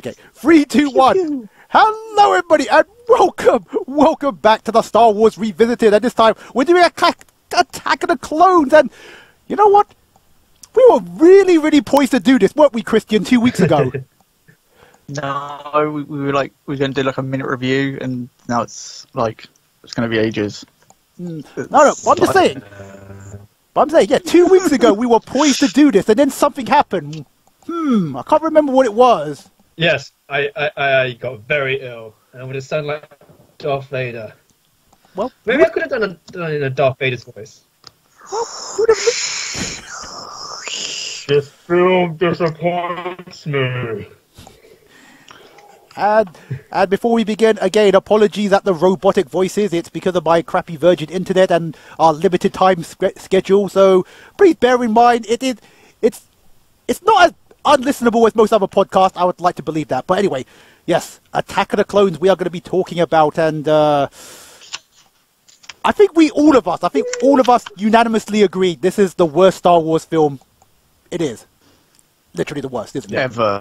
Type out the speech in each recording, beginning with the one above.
Okay, 3, 2, 1. Hello, everybody, and welcome back to the Star Wars Revisited. And this time, we're doing Attack of the Clones. And you know what? We were really poised to do this, weren't we, Kristian, 2 weeks ago? No, we were like, we were going to do like a minute review, and now it's like, it's going to be ages. No, I'm just saying. I'm saying, yeah, 2 weeks ago we were poised to do this, and then something happened. I can't remember what it was. Yes, I got very ill, and I would have sounded like Darth Vader. Well, maybe I could have done it in a Darth Vader's voice. Well, who'd have... This film disappoints me. And before we begin, again, apologies at the robotic voices. It's because of my crappy Virgin internet and our limited time schedule. So please bear in mind, it's not as unlistenable as most other podcasts. I would like to believe that. But anyway, yes, Attack of the Clones we are going to be talking about. And I think all of us unanimously agreed this is the worst Star Wars film. It is. Literally the worst, isn't it? Ever.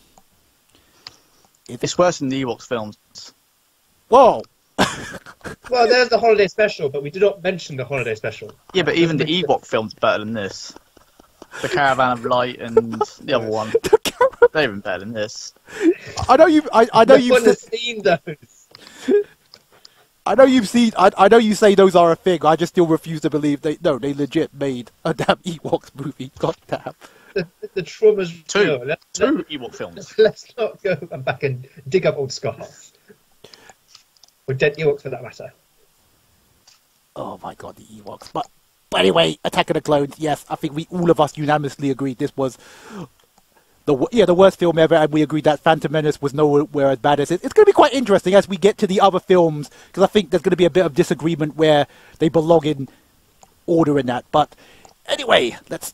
It's worse than the Ewoks films. Whoa! Well, there's the holiday special, but we did not mention the holiday special. Yeah, but even the Ewok film's better than this. The Caravan of Light and the other one. They're even better than this. I know you've seen those. I know you've seen. I know you say those are a thing. I just still refuse to believe they legit made a damn Ewoks movie. God damn. The trauma's two real. Two Ewok films. Let's not go back and dig up old scars. Or dead Ewoks for that matter. Oh my god, the Ewoks. But anyway, Attack of the Clones. Yes, I think all of us unanimously agreed this was the worst film ever, and we agreed that Phantom Menace was nowhere as bad as it. It's going to be quite interesting as we get to the other films, because I think there's going to be a bit of disagreement where they belong in order in that. But anyway, let's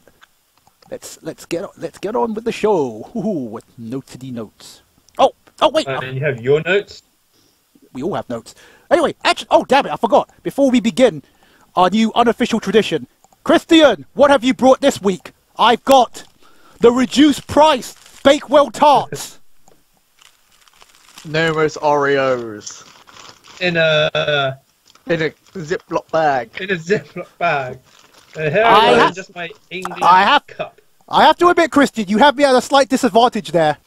get on with the show. Ooh, with notedy notes. Oh wait. And you have your notes. We all have notes. Anyway, actually, oh damn it, I forgot. Before we begin, our new unofficial tradition. Kristian, what have you brought this week? I've got the reduced price Bakewell tarts. Numerous Oreos. In a Ziploc bag. In a Ziploc bag. Here just my English cup. I have to admit, Kristian, you have me at a slight disadvantage there.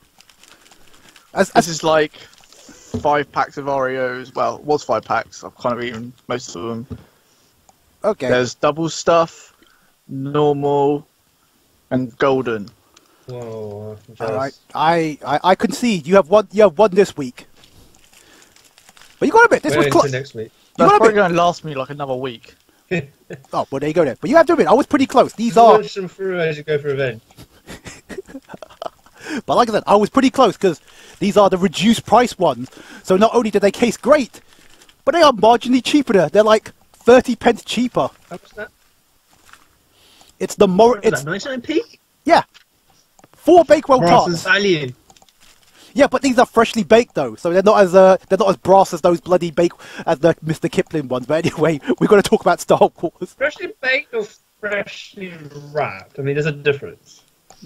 This is like 5 packs of Oreos. Well, it was 5 packs. I've kind of eaten most of them. Okay. There's double stuff, normal, and golden. Whoa. All right. I concede. You have one this week. But you got to admit, this was close. Next week. That's probably going to last me like another week. Oh, well, there you go then. But you have to admit, I was pretty close. These you are... Launch them through as you go for revenge. But like I said, I was pretty close, because these are the reduced price ones. So not only do they taste great, but they are marginally cheaper. They're like 30 pence cheaper. How much is that? It's the more... It's 99p? Yeah. 4 Bakewell tarts. Value. Yeah, but these are freshly baked though, so they're not as brass as those bloody as the Mr. Kipling ones. But anyway, we're going to talk about Star Wars. Freshly baked or freshly wrapped? I mean, there's a difference.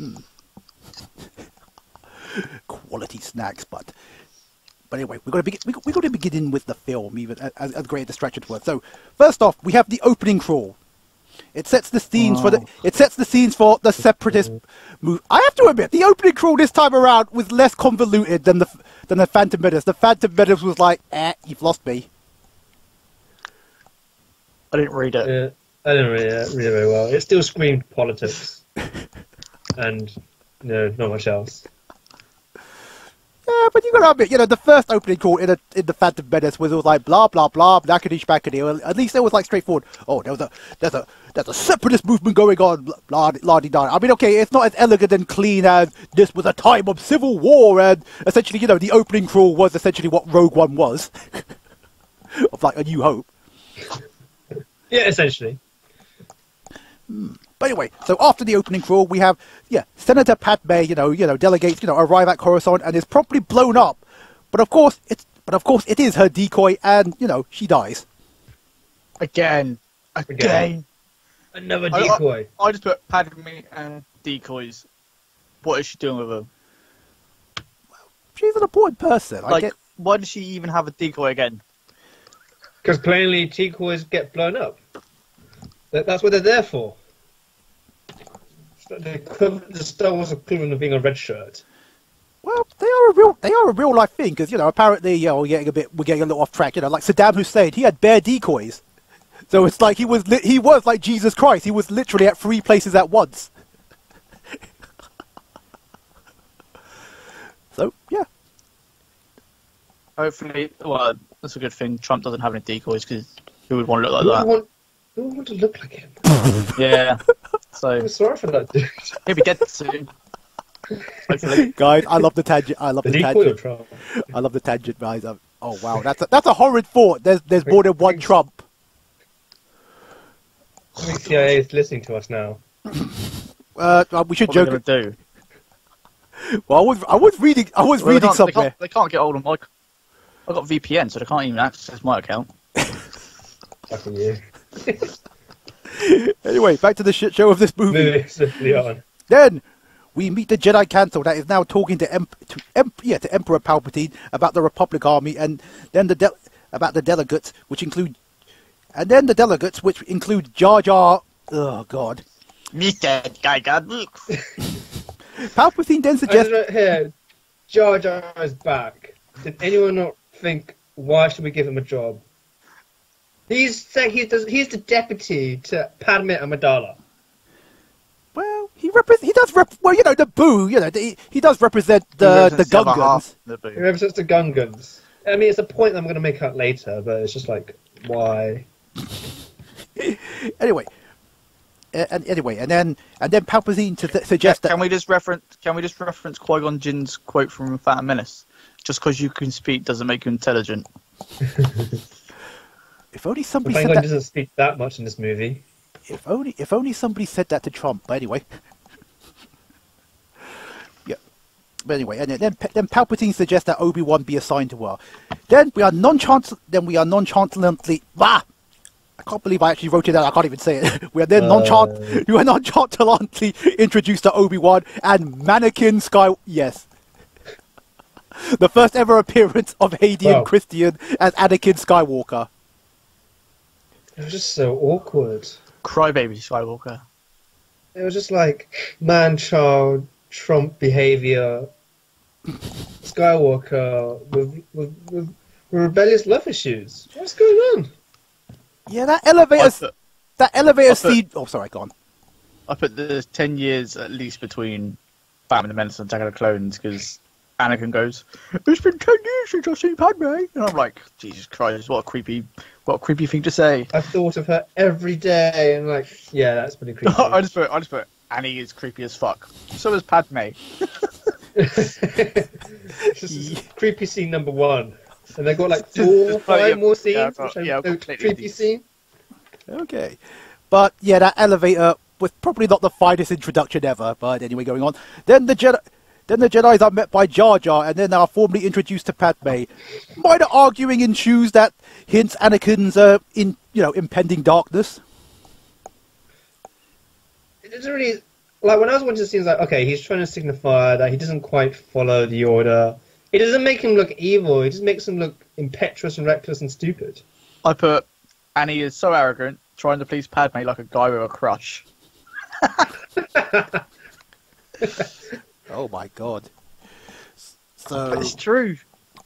Quality snacks, but anyway, we're going to begin with the film, even as great a distraction to us. So first off, we have the opening crawl. It sets the scenes for the separatist move. I have to admit, the opening crawl this time around was less convoluted than the Phantom Menace. The Phantom Menace was like, you've lost me. I didn't read it. Yeah, I didn't read it very well. It still screamed politics, and not much else. Yeah, but you got to admit, the first opening call in the Phantom Menace was all like blah blah blah, blackity schmackity. Well, at least it was like straightforward. Oh, there's a separatist movement going on, blah blah blah. I mean, okay, it's not as elegant and clean as this was a time of civil war, and essentially, the opening crawl was essentially what Rogue One was, of like A New Hope. Yeah, essentially. But anyway, so after the opening crawl, we have Senator Padme, delegates, arrive at Coruscant and is promptly blown up. But of course, it is her decoy, and she dies. Again. Another decoy. I just put Padme and decoys. What is she doing with them? she's an important person. Like, why does she even have a decoy again? Because plainly decoys get blown up. That's what they're there for. The Star Wars equivalent of being a red shirt. Well, they are a real life thing because apparently we're getting a little off track. Like Saddam Hussein, he had bare decoys, so it's like he was like Jesus Christ. He was literally at 3 places at once. So yeah. Hopefully, well, that's a good thing. Trump doesn't have any decoys because who would want to look like that? Who would want to look like him? Yeah. So I'm sorry for that, dude. he'll be dead soon. Hopefully. Guys, I love the tangent. I love the tangent. Trump. I love the tangent, guys. Oh wow, that's a horrid thought. There's more than one Trump. I think CIA is listening to us now. We should What joke. are we gonna do? Well, I was reading somewhere. They can't get hold of my. I've got VPN, so they can't even access my account. Fucking you. Anyway, back to the shit show of this movie. Moving swiftly on. Then we meet the Jedi Council that is now talking to Emperor Palpatine about the Republic Army, and then about the delegates, which include Jar Jar. Oh God. Mr. Guy got books. Palpatine then suggests. Here, Jar Jar is back. Did anyone not think, why should we give him a job? He's the deputy to Padme Amidala. Well, he does the Boo. He does represent the Gungans. He represents the Gungans. I mean, it's a point that I'm going to make out later, but it's just like, why? Anyway, and then Palpatine suggests that. Can we just reference Qui-Gon Jinn's quote from Phantom Menace? Just because you can speak doesn't make you intelligent. If only somebody Qui-Gon said that. doesn't speak that much in this movie. If only somebody said that to Trump. But anyway. Yeah. But anyway, and then Palpatine suggests that Obi-Wan be assigned to her. Then we are nonchalantly. I can't believe I actually wrote it down. I can't even say it. We are nonchalantly introduced to Obi-Wan and Mannequin Sky. Yes. The first ever appearance of Hayden Christian as Anakin Skywalker. It was just so awkward. Crybaby Skywalker. It was just like man-child Trump behavior. Skywalker with rebellious love issues. What's going on? Yeah, that elevator scene. Oh, sorry, go on. I put there's 10 years at least between Batman the Menace and Attack of the Clones because Anakin goes, "It's been 10 years since I've seen Padme," and I'm like, Jesus Christ, what a creepy thing to say. I thought of her every day, and like, yeah, that's pretty creepy. I just put Annie is creepy as fuck. So is Padme. It's just creepy scene number 1, and they got like 4 or 5 more scenes, creepy scene. Okay, but yeah, that elevator was probably not the finest introduction ever. But anyway, going on. Then the Jedi's are met by Jar Jar, and then are formally introduced to Padme. Minor arguing ensues that hints Anakin's impending darkness. It doesn't really, like, when I was watching the scenes, like, okay, he's trying to signify that he doesn't quite follow the order. It doesn't make him look evil. It just makes him look impetuous and reckless and stupid. I put Annie is so arrogant, trying to please Padme like a guy with a crush. Oh my God! But it's true.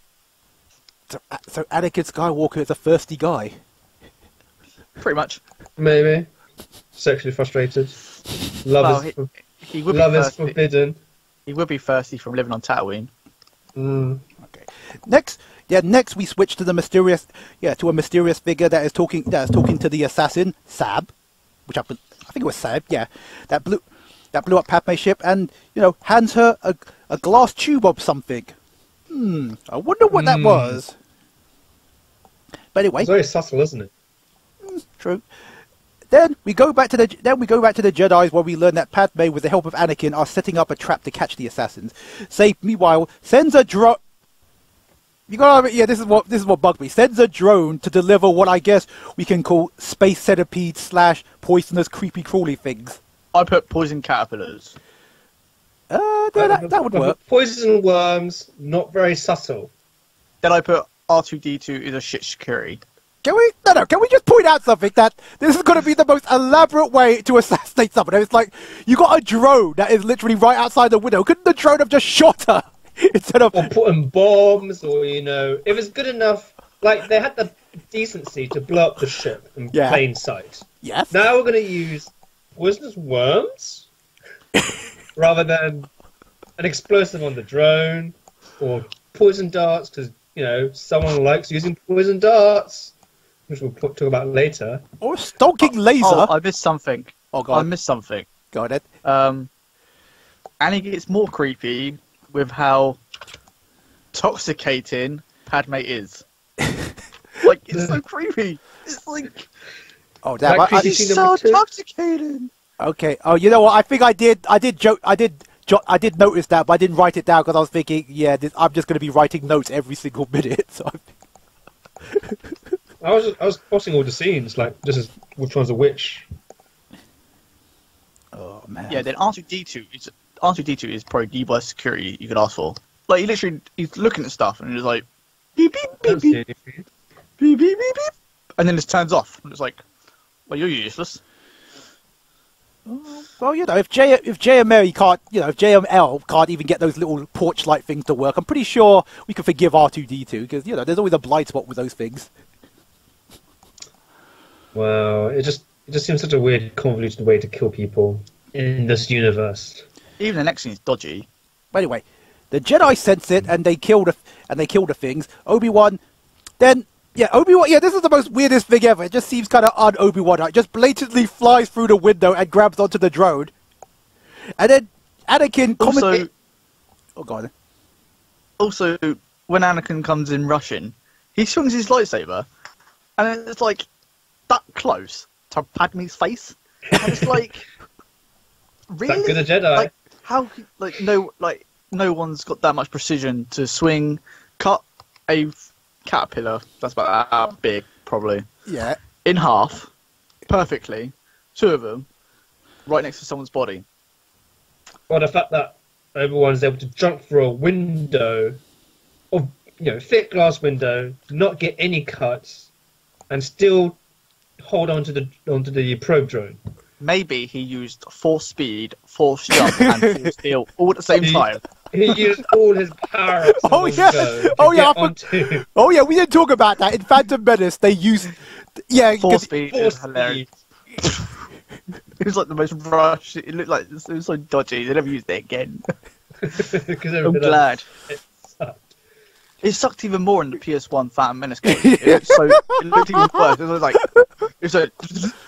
So Anakin Skywalker is a thirsty guy. Pretty much. Maybe sexually frustrated. Love is forbidden. He would be thirsty from living on Tatooine. Okay. Next we switch to a mysterious figure that is talking to the assassin Sab, which I think it was Sab. Yeah, that blew up Padme's ship and hands her a glass tube of something. I wonder what that was. But anyway, it's very subtle, isn't it? True. Then we go back to the Jedi's, where we learn that Padme, with the help of Anakin, are setting up a trap to catch the assassins. Meanwhile, sends a drone. This is what bugged me. Sends a drone to deliver what I guess we can call space centipede / poisonous creepy crawly things. I put poison caterpillars. That would work. Poison worms, not very subtle. Then I put R2D2 is a shit security. Can we just point out something that this is going to be the most elaborate way to assassinate someone? It's like you got a drone that is literally right outside the window. Couldn't the drone have just shot her instead of or putting bombs, or if it's good enough? Like they had the decency to blow up the ship in plain sight. Yes. Now we're going to use poisonous worms rather than an explosive on the drone or poison darts because someone likes using poison darts. Which we'll talk about later. Or a stalking laser. Oh, I missed something. Oh, God. I missed something. Got it. And it gets more creepy with how toxicating Padme is. Like, it's so creepy. It's like... Oh, damn. Like She's so toxicating. Okay. Oh, you know what? I think I did notice that, but I didn't write it down because I was thinking, I'm just going to be writing notes every single minute. So I was crossing all the scenes, like this is which one's a witch. Oh man. Yeah, then R2D2 is probably the worst security you could ask for. Like he's looking at stuff and he's like beep beep beep beep beep beep beep beep, and then it turns off and it's like, well, you're useless. Well, if JML can't, if JML can't even get those little porch light things to work, I'm pretty sure we can forgive R2D2 because there's always a blind spot with those things. Well, it just seems such a weird, convoluted way to kill people in this universe. Even the next scene's dodgy. But anyway, the Jedi sense it and they kill the things. Obi-Wan, then Obi-Wan. Yeah, this is the most weirdest thing ever. It just seems kind of un-Obi-Wan. Right? Just blatantly flies through the window and grabs onto the drone, and then Anakin also. Oh god. Also, when Anakin comes in rushing, he swings his lightsaber, and it's like that close to Padme's face. And it's like, really? That good a Jedi? Like, how? No one's got that much precision to swing, cut a caterpillar. That's about that big, probably. Yeah. In half, perfectly. Two of them, right next to someone's body. Well, the fact that everyone's able to jump through a window, thick glass window, not get any cuts, and still hold onto the probe drone. Maybe he used force speed, force jump, and force heal all at the same time. He used all his power ups. Oh yeah, we didn't talk about that in Phantom Menace. They used force speed. Force Is hilarious. It was like the most rushed. It looked like it was so dodgy. They never used it again. I'm glad. It sucked even more in the PS1 Phantom Menace game. It looked even worse. It was like.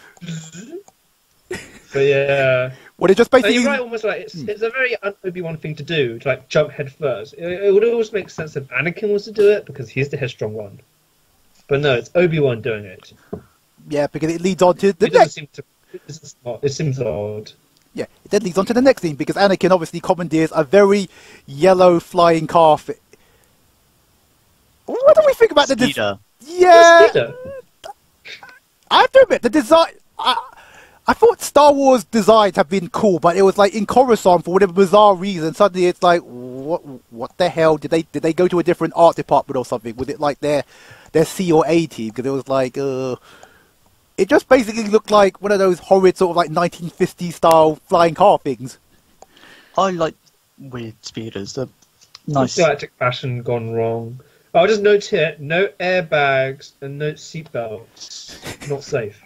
But yeah. Well, it just basically. You're right, almost like it's a very un-Obi-Wan thing to do, to like jump head first. It would always make sense if Anakin was to do it because he's the headstrong one. But no, it's Obi-Wan doing it. Yeah, because it leads on to the it next. It seems odd. Yeah, it then leads on to the next thing because Anakin obviously commandeers a very yellow flying car. What do we think about the design? Yeah, I have to admit the design. I thought Star Wars designs have been cool, but it was like in Coruscant for whatever bizarre reason. Suddenly, it's like, what the hell? Did they go to a different art department or something? Was it like their C or A team? Because it was like, it just basically looked like one of those horrid sort of like 1950s style flying car things. I like weird speeders. They're nice. Galactic fashion gone wrong. I'll just note here: no airbags and no seatbelts. Not safe.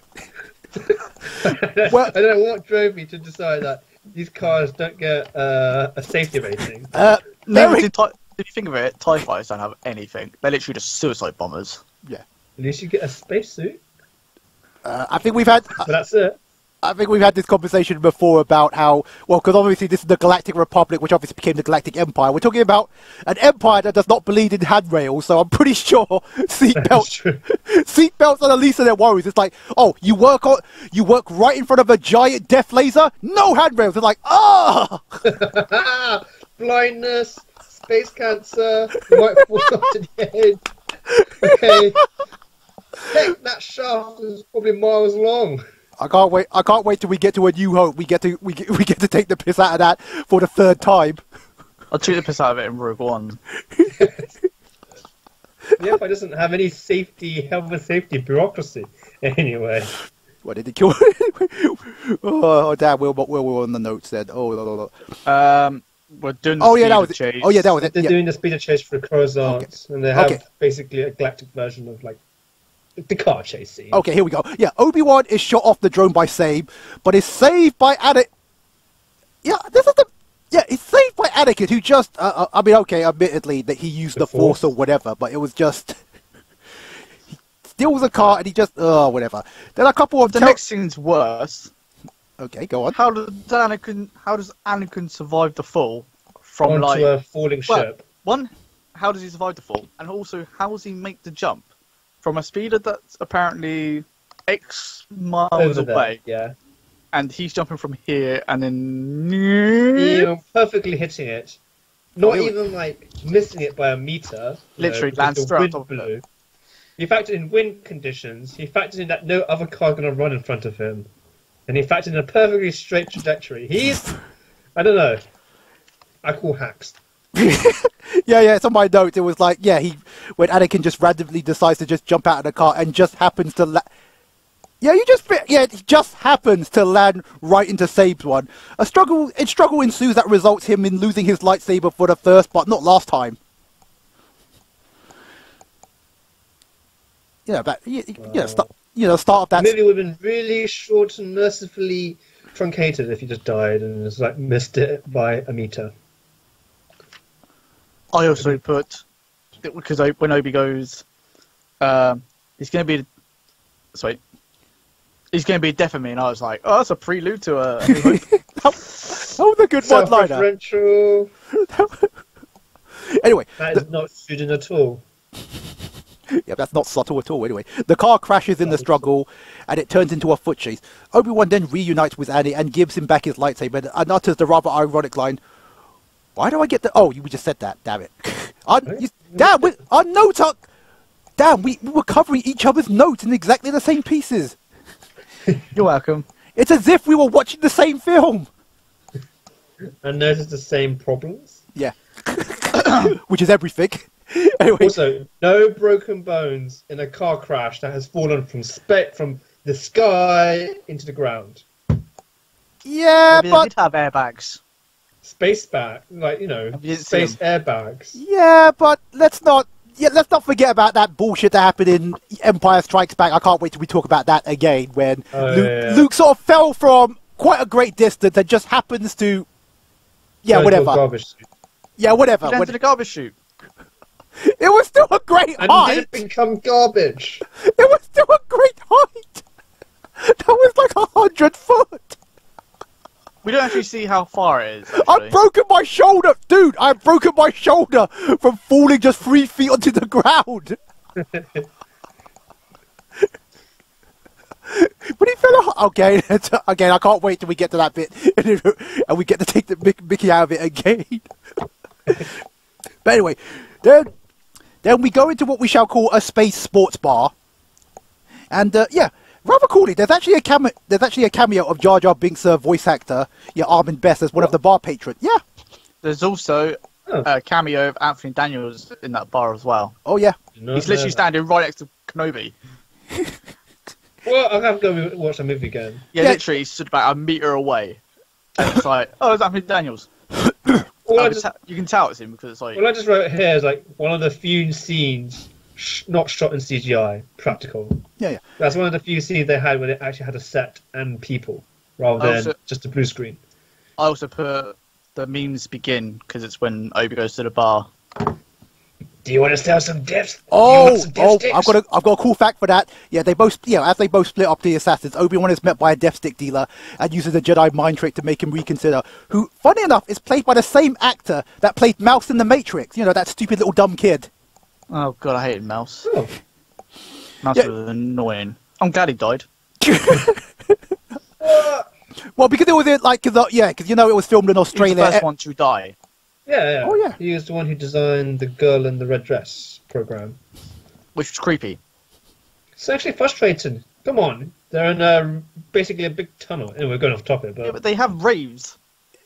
Well, I don't know what drove me to decide that these cars don't get a safety rating. If you think of it, TIE fighters don't have anything. They're literally just suicide bombers. Yeah. At least you get a spacesuit. I think we've had. But that's it. I think we've had this conversation before about how, well, because obviously this is the Galactic Republic, which obviously became the Galactic Empire. We're talking about an empire that does not believe in handrails, so I'm pretty sure seatbelts are the least of their worries. It's like, oh, you work right in front of a giant death laser? No handrails. It's like, ah! Blindness, space cancer, you might fall off to the edge. Okay. Heck, that shaft is probably miles long. I can't wait. I can't wait till we get to A New Hope. We get to take the piss out of that for the third time. I'll take the piss out of it in Rogue One. The Empire doesn't have any health and safety bureaucracy anyway. What did it kill? Oh damn! We're on the notes then. Oh. We're doing the Oh yeah, that was chase. it. Oh yeah, that was it. They're Yeah. doing the speeder chase for Coruscant, and they have Okay. basically a galactic version of like the car chase scene. Okay, here we go. Yeah, Obi-Wan is shot off the drone by Sabe, but is saved by Anakin. Yeah, this is the. Yeah, he's saved by Anakin, who just. I mean, okay, admittedly that he used the Force or whatever, but it was just. He steals a car and he just. Whatever. Then a couple of. The next scene's worse. Okay, go on. How does Anakin survive the fall from Onto a falling ship. One, how does he survive the fall? And also, how does he make the jump from a speeder that's apparently X miles Over there, away, yeah. and he's jumping from here and then You're perfectly hitting it. Not really? even like missing it by a meter. Literally because lands the straight on wind top of it. blew. You factored in wind conditions, he factored in that no other car is going to run in front of him. And he factored in a perfectly straight trajectory. I don't know. I call hacks. Yeah, it's on my notes. It was like, yeah, when Anakin just randomly decides to just jump out of the car and just happens to it just happens to land right into Sabe's one. A struggle ensues that results him in losing his lightsaber for the first, but not last time. Yeah, but start of that. Maybe it would have been really short and mercifully truncated if he just died and just like missed it by a meter. I also put, because when Obi goes, he's going to be deaf of me, and I was like, oh, that's a prelude to a. That was a good one-liner. Self-referential. Anyway, That is not student at all. yeah, that's not subtle at all. Anyway, the car crashes in the struggle, and it turns into a foot chase. Obi-Wan then reunites with Annie and gives him back his lightsaber and utters the rather ironic line, "Why do I get the?" Oh, you just said that. Damn it! Our notes are. Damn, we were covering each other's notes in exactly the same pieces. You're welcome. It's as if we were watching the same film. And notice the same problems. Yeah, which is everything. Anyway, Also, no broken bones in a car crash that has fallen from the sky into the ground. yeah, Maybe they but did have airbags. Space space airbags. yeah, but let's not forget about that bullshit that happened in Empire Strikes Back. I can't wait till we talk about that again, when Luke sort of fell from quite a great distance and just happens to, whatever. Garbage. Yeah, whatever. He landed in a garbage chute. It was still a great And height. didn't become garbage. It was still a great height. That was like 100 foot. We don't actually see how far it is. I've Actually. broken my shoulder, dude. I've broken my shoulder from falling just 3 feet onto the ground. But he fell. Okay, again, I can't wait till we get to that bit, and we get to take the Mickey out of it again. But anyway, then we go into what we shall call a space sports bar, and rather coolly, there's actually a cameo of Jar Jar Binks' voice actor, Armin Best, as one of the bar patrons. Yeah. There's also a cameo of Anthony Daniels in that bar as well. Oh yeah. He's literally standing right next to Kenobi. Well, I'll have to go watch the movie again. Yeah, literally, he stood about a meter away. And it's like, oh, it's Anthony Daniels. You can tell it's him because it's like. What I just wrote here is like one of the few scenes not shot in CGI, practical. Yeah. That's one of the few scenes they had where they actually had a set and people rather than just a blue screen. I also put the memes begin because it's when Obi goes to the bar. Do you want to sell some dips? I've got a cool fact for that. Yeah, as they both split up the assassins, Obi-Wan is met by a death stick dealer and uses a Jedi mind trick to make him reconsider. Who, funny enough, is played by the same actor that played Mouse in the Matrix. You know, that stupid little dumb kid. Oh god, I hated Mouse. Oh. Mouse was annoying. I'm glad he died. Well, because it was because you know it was filmed in Australia. He was the first one to die. Yeah. Oh, yeah. He was the one who designed the Girl in the Red Dress program. Which was creepy. It's actually frustrating. Come on. They're in basically a big tunnel. Anyway, we're going off topic, Yeah, but but they have raves.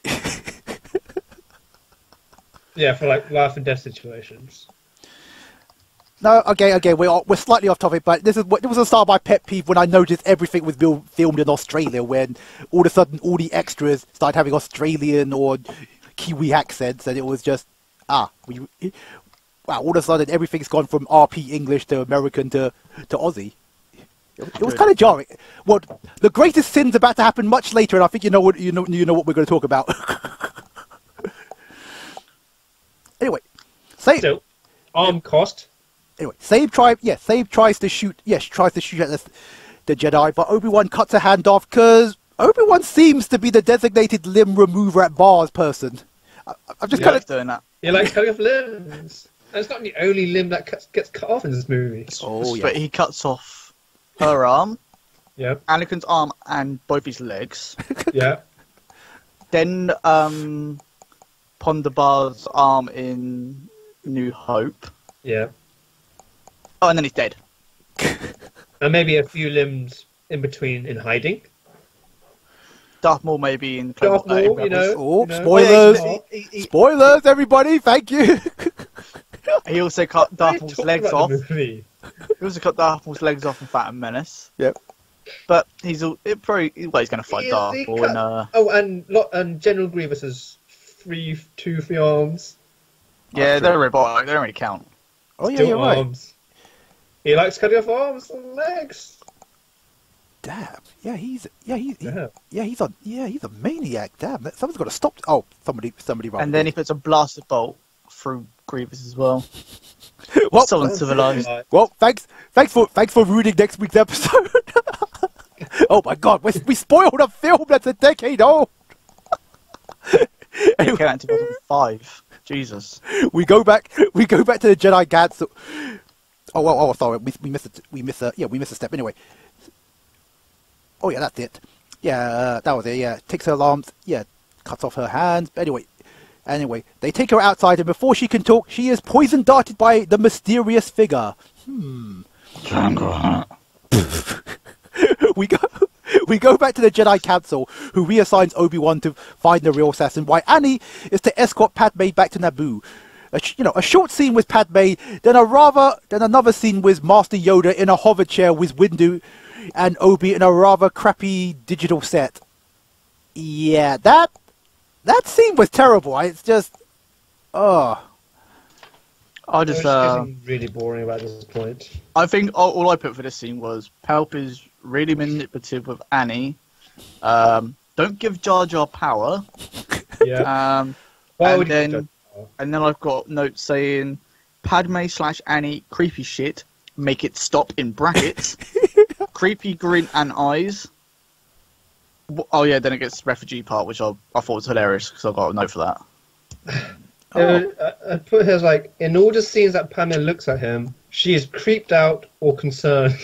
yeah, for like life and death situations. No, okay, we're slightly off topic, but this was the start of my pet peeve when I noticed everything was filmed in Australia. When all of a sudden all the extras started having Australian or Kiwi accents, and it was just wow, all of a sudden everything's gone from RP English to American to Aussie. It was kind of jarring. Well, the greatest sin's about to happen much later, and I think you know what we're going to talk about. Anyway, So, arm cost. Anyway, Save tries to shoot. Yes, she tries to shoot at the Jedi, but Obi-Wan cuts her hand off because Obi-Wan seems to be the designated limb remover at bars person. I'm just kind of doing that. He likes cutting off limbs. And it's not the only limb that gets cut off in this movie. Oh, yeah. But he cuts off her arm, Yep. Anakin's arm, and both his legs. Yeah. Then Ponderbar's arm in New Hope. Yeah. Oh, and then he's dead. And maybe a few limbs in between in hiding. Darth Maul maybe in Darth Maul, in you know. Oh, you know. spoilers! Oh, Spoilers, everybody! Thank you. He also cut Darth Maul's talking legs about off. the movie. He also cut Darth Maul's legs off in Phantom Menace. Yep. But he's going to fight Darth Maul in Oh, and General Grievous has three arms. yeah, they're robotic. They don't really count. Oh yeah, Still you're right. arms. He likes cutting off arms and legs. Damn. Yeah, he's Yeah. a maniac. Damn. Someone's got to stop. Oh, somebody. Right. And then he puts a blaster bolt through Grievous as well. Well, So uncivilized. well, thanks for ruining next week's episode. Oh my God, we spoiled a film that's a decade old. It came out in 2005. Jesus. We go back to the Jedi Council. Oh, sorry, we missed a step. Anyway. Oh yeah, that's it. Yeah, that was it. Yeah, takes her alarms. Yeah, cuts off her hands. But anyway, they take her outside, and before she can talk, she is poison darted by the mysterious figure. We go back to the Jedi Council, who reassigns Obi-Wan to find the real assassin, while Annie is to escort Padme back to Naboo. A short scene with Padme, then another scene with Master Yoda in a hover chair with Windu and Obi in a rather crappy digital set. Yeah, that scene was terrible. It's just, I just It's getting really boring about this point. I think all I put for this scene was Palp is really manipulative with Annie. Don't give Jar Jar power. Yeah. Why would and then I've got notes saying Padme/Annie creepy shit. Make it stop in brackets. Creepy grin and eyes. Oh yeah, then it gets the refugee part, which I thought was hilarious because I got a note for that. I put here as like, in all the scenes that Padme looks at him, she is creeped out or concerned.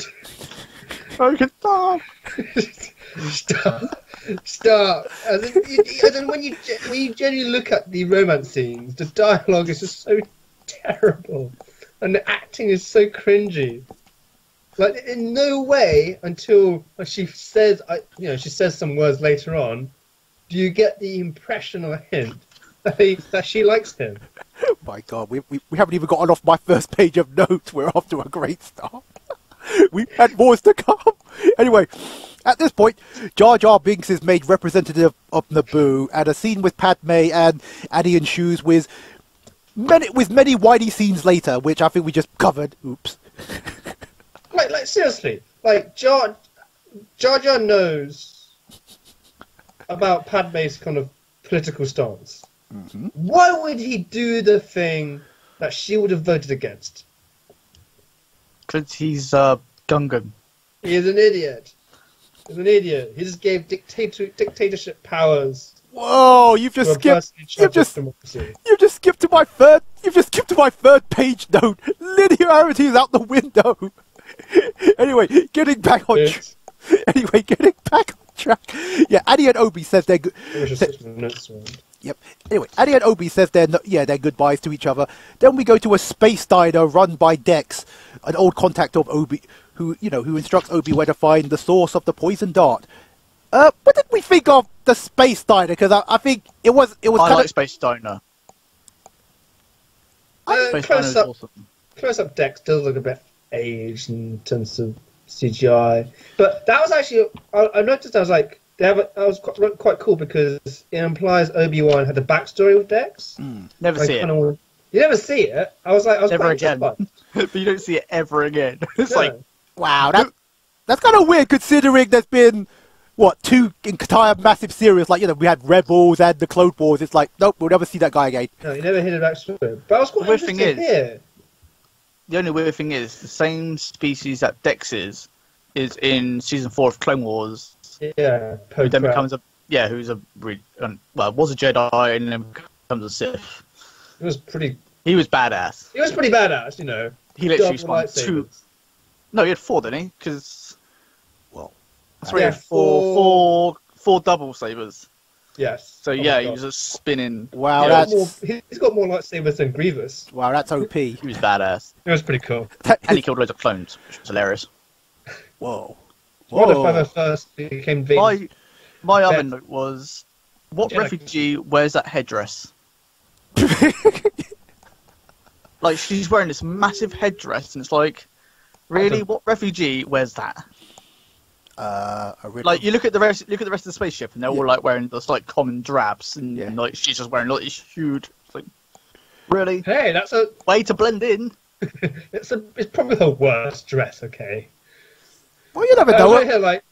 Stop. As in when you genuinely look at the romance scenes, the dialogue is just so terrible, and the acting is so cringy. Like in no way until she says, she says some words later on, do you get the impression or hint that she likes him. My God, we haven't even gotten off my first page of notes. We're off to a great start. We've had more to come. Anyway, at this point, Jar Jar Binks is made representative of Naboo, and a scene with Padme and Annie ensues with many whitey scenes later, which I think we just covered. Oops. Like seriously, like Jar Jar knows about Padme's kind of political stance. Mm-hmm. Why would he do the thing that she would have voted against? Because he's Gungan. He is an idiot. He's an idiot. He just gave dictatorship powers. Whoa! You've just skipped. You've just skipped to my third. You've just skipped to my third page note. Linearity is out the window. Anyway, getting back on. Getting back on track. Yeah, Annie and Obi says they're good. Yep. Anyway, Annie and Obi says they're goodbyes to each other. Then we go to a space diner run by Dex, an old contact of Obi, who instructs Obi-Wan to find the source of the poison dart. What did we think of the Space Diner? Because I think it was I kind like of Space Diner. Space Diner Close is up, awesome. close-up Dex does look a bit aged in terms of CGI, but that was actually I noticed. I was like, that was quite cool because it implies Obi-Wan had a backstory with Dex. Never Like, see it. you never see it. I was Never quite again. interested by it. But you don't see it ever again. It's No. like, wow. That's kind of weird considering there's been two entire massive series, like we had Rebels and the Clone Wars. It's like, nope, we'll never see that guy again. No, you never hear the backstory. But I was quite The weird thing interested is- here. the only weird thing is, the same species that Dex is in season 4 of Clone Wars, Yeah, who then post-rap. becomes was a Jedi and then becomes a Sith. It was pretty. He was badass. It was pretty badass, you know. He literally Double spawned 2. lightsabers. No, he had 4, didn't he? Because Well, that's where he Yeah, had four double sabers. Yes. So Oh yeah, my he God. was just spinning. Wow, He's Yeah, that's he's got more lightsabers than Grievous. that's OP. he was badass, It was pretty cool. and he killed loads of clones, which was hilarious. Whoa. One of the Whoa. 501st became Vader's. My other Bed. note was, what Jedi. refugee wears that headdress? Like, she's wearing this massive headdress, and it's like, really, what refugee wears that? Like, you look at the rest of the spaceship, and they're all like wearing those like common drabs, and Yeah. like she's just wearing like this huge. It's like, really, Hey, that's a. way to blend in. It's probably her worst dress. Okay. well, you never I know. was right here, like,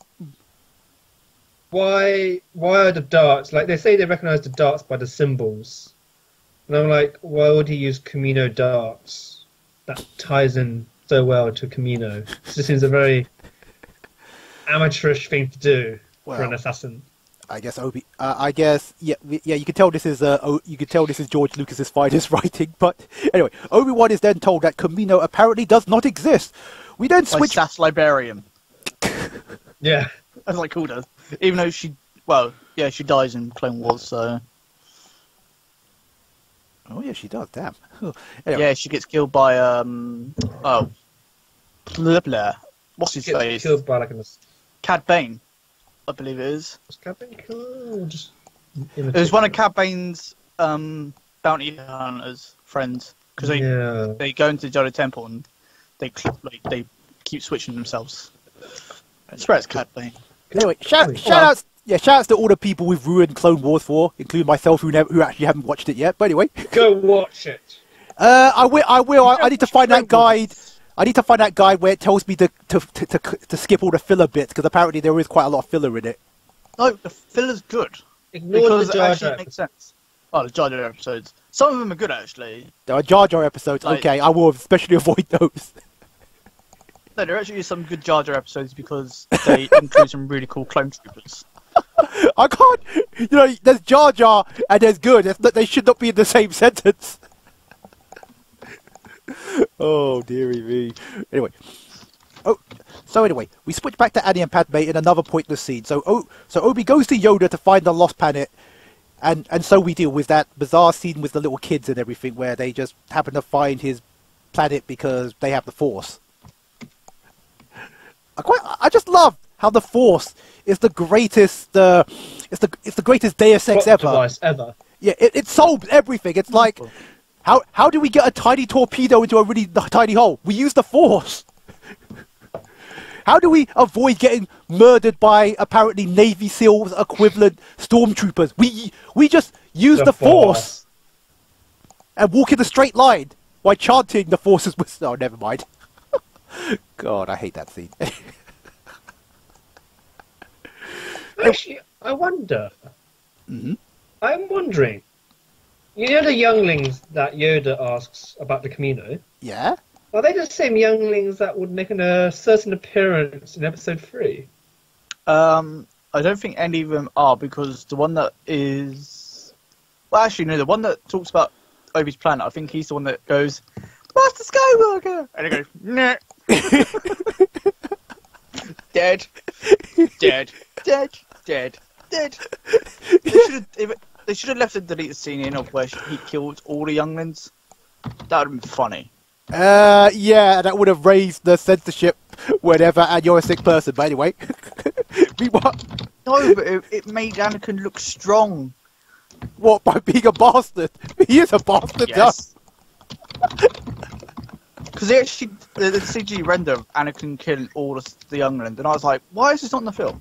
why are the darts, like, they say they recognize the darts by the symbols. And I'm like, why would he use Camino darts? That ties in so well to Camino. It just seems a very amateurish thing to do for an Well, assassin. I guess you could tell this is George Lucas's finest writing. But anyway, Obi-Wan is then told that Camino apparently does not exist. We then Like switch. Sass Librarian. Yeah. That's like cool, does. Even though she dies in Clone Wars, so Oh yeah, she does. Damn. Anyway, yeah, she gets killed by blah, blah. What's his Gets face? killed by, like, Cad Bane, I believe it is. Was Captain killed or just... It was one of Cad Bane's bounty hunters friends, because Yeah. they go into the Jedi Temple and they keep switching themselves. I swear it's Cad Bane. anyway, shout outs to all the people we've ruined Clone Wars for, including myself, who actually haven't watched it yet. But anyway, Go watch it. I will. I need to find that guide. I need to find that guide where it tells me to skip all the filler bits, because apparently there is quite a lot of filler in it. No, the filler's good. Ignore Because the it Jar actually Jar. makes sense. Oh, the Jar Jar episodes. Some of them are good, actually. There are Jar Jar episodes. Like- Okay, I will especially avoid those. No, there actually is some good Jar Jar episodes because they include some really cool clone troopers. I can't. There's Jar Jar and there's good. They should not be in the same sentence. Oh dearie me. Anyway. So anyway, we switch back to Annie and Padme in another pointless scene. So Obi goes to Yoda to find the lost planet, and so we deal with that bizarre scene with the little kids and everything, where they just happen to find his planet because they have the Force. I just love how the Force is the greatest. It's the greatest Deus Ex Plot ever. device ever. Yeah, it solves everything. It's like, how do we get a tiny torpedo into a really tiny hole? We use the Force. How do we avoid getting murdered by apparently Navy SEALs equivalent stormtroopers? We just use the Force and walk in a straight line while chanting the Force's whistle. Oh, never mind. God, I hate that scene. Actually, I wonder. Mhm. I'm wondering. You know the younglings that Yoda asks about the Camino? Yeah? Are they the same younglings that would make a certain appearance in episode 3? I don't think any of them are, because the one that is... Well, actually, no, the one that talks about Obi's planet, I think he's the one that goes, Master Skywalker! And he goes, nah. Dead. Dead. Dead. Dead. Dead. They should have left the deleted scene in of where he killed all the younglings. That would have been funny. Yeah, that would have raised the censorship whatever, and you're a sick person. But anyway, No, but it made Anakin look strong. What, by being a bastard? He is a bastard. Yes. Because the CG render of Anakin killing all the younglings, and I was like, why is this not in the film?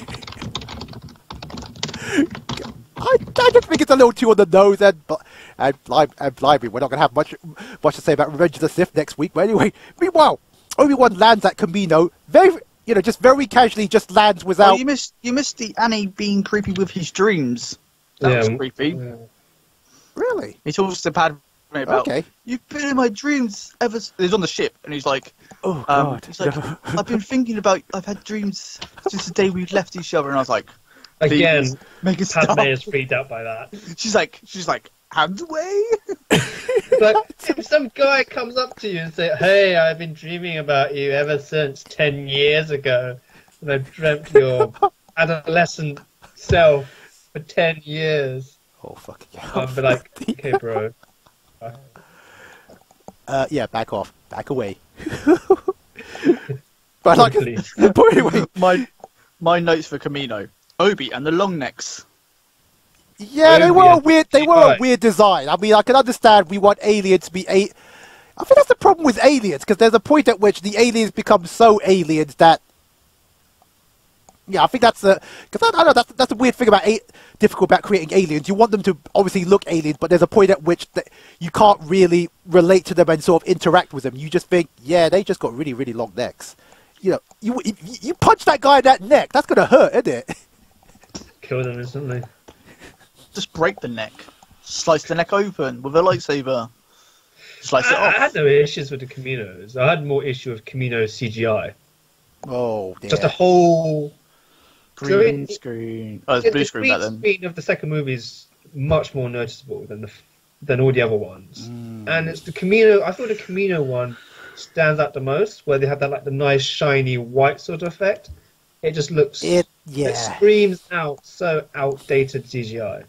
I just think it's a little too on the nose, and blimey, we're not going to have much to say about Revenge of the Sith next week. But anyway, meanwhile, Obi-Wan lands at Kamino, just very casually, just lands without. Oh, you missed the Annie being creepy with his dreams. That was creepy. Yeah. Really? He talks to Padme about, Okay. You've been in my dreams ever. He's on the ship, and he's like, Oh God. he's like, I've been thinking about. I've had dreams since the day we left each other, and I was like, Again, make it stop. Padme is freaked out by that. She's like, hands away. But if some guy comes up to you and say, "Hey, I've been dreaming about you ever since 10 years ago, and I've dreamt your adolescent self for 10 years," Oh fucking hell. I'd be like, "Okay, bro." Yeah, back off, back away. But like, Please. but anyway, my notes for Kamino, Obi and the long necks. yeah, they were a weird. They were a Right. weird design. I mean, I can understand we want aliens to be I think that's the problem with aliens, because there's a point at which the aliens become so aliens that. Yeah, I think that's the because I don't know that's the weird thing about difficult about creating aliens. You want them to obviously look aliens, but there's a point at which you can't really relate to them and sort of interact with them. You just think, yeah, they just got really, really long necks. You know, you punch that guy in that neck, that's gonna hurt, isn't it? Kill them instantly. Just break the neck, slice the neck open with a lightsaber, slice it I off. had no issues with the Caminos. I had more issue with Camino CGI. Oh, yeah. Just a whole Green screen. Oh, it's blue screen back The then. green screen of the second movie is much more noticeable than all the other ones. And it's the Camino. I thought the Camino one stands out the most, where they have that the nice shiny white sort of effect. It just looks. It screams out so outdated CGI.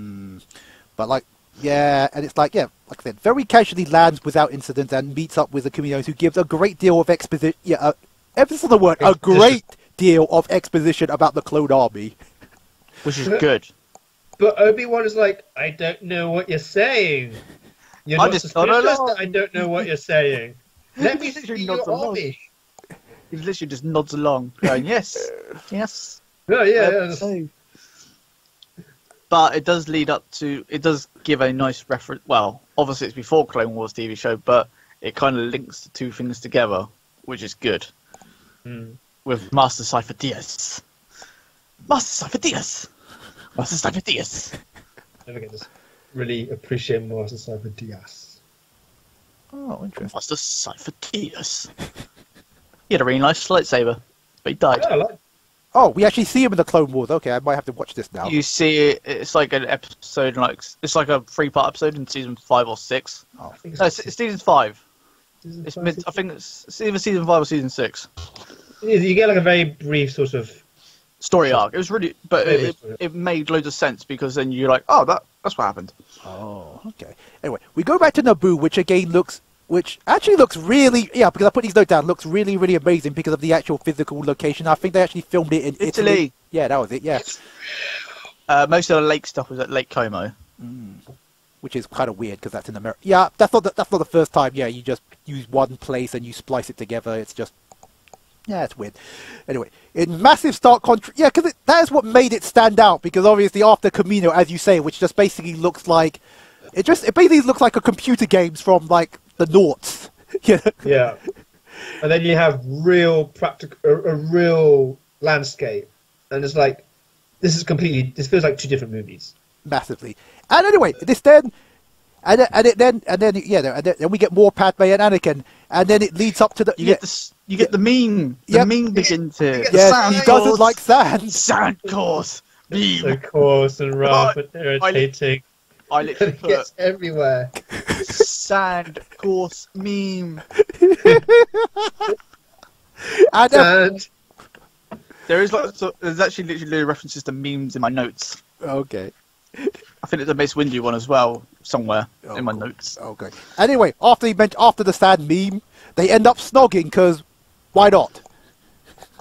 But and it's like I said, very casually lands without incident and meets up with the Caminos, who gives a great deal of exposition. Yeah, emphasis on the word, a great deal of exposition about the clone army, Which is good. But Obi-Wan is like, I don't know what you're saying. You're not suspicious that I don't know what you're saying. Let me see your army. He literally just nods along, going, yes, yes. Oh, yeah. So. But it does it does give a nice reference. Well, obviously it's before Clone Wars TV show, but it kind of links the two things together, which is good. With Master Cypher Diaz. Master Cypher Diaz! Master Cypher Diaz! Never get to really appreciate Master Cypher Diaz. Oh, interesting. Master Cypher Diaz. He had a really nice lightsaber, but he died. Yeah, I like Oh, we actually see him in the Clone Wars. Okay, I might have to watch this now. You see it's like an episode, it's like a 3-part episode in season 5 or 6. Oh. I think No, it's season 5. It's I think it's either season 5 or season 6. You get a very brief sort of Story arc. It was really, but it made loads of sense, because then you're like, oh, that's what happened. Oh, okay. Anyway, we go back to Naboo, which actually looks really, because I put these notes down, looks really, really amazing because of the actual physical location. I think they actually filmed it in Italy. Yeah, that was it, yeah. Most of the lake stuff was at Lake Como. Which is kind of weird because that's in America. Yeah, that's not the first time, you just use one place and you splice it together. It's just, it's weird. Anyway, in massive stark contrast, because that is what made it stand out, because obviously after Camino, as you say, which just basically looks like, it basically looks like a computer games from the noughts. Yeah. And then you have real a real landscape, and it's like this feels like two different movies. Massively. And anyway, then we get more Padme and Anakin, and then it leads up to the You get the meme. The meme begins here. Yes, he doesn't like sand. Sand course. It's so coarse and rough and irritating. I literally It gets everywhere. Sand course meme. And there's actually literally references to memes in my notes. Okay. I think it's a Mace Windu one as well, somewhere in my notes. Okay. Anyway, after the sand meme, they end up snogging, because why not?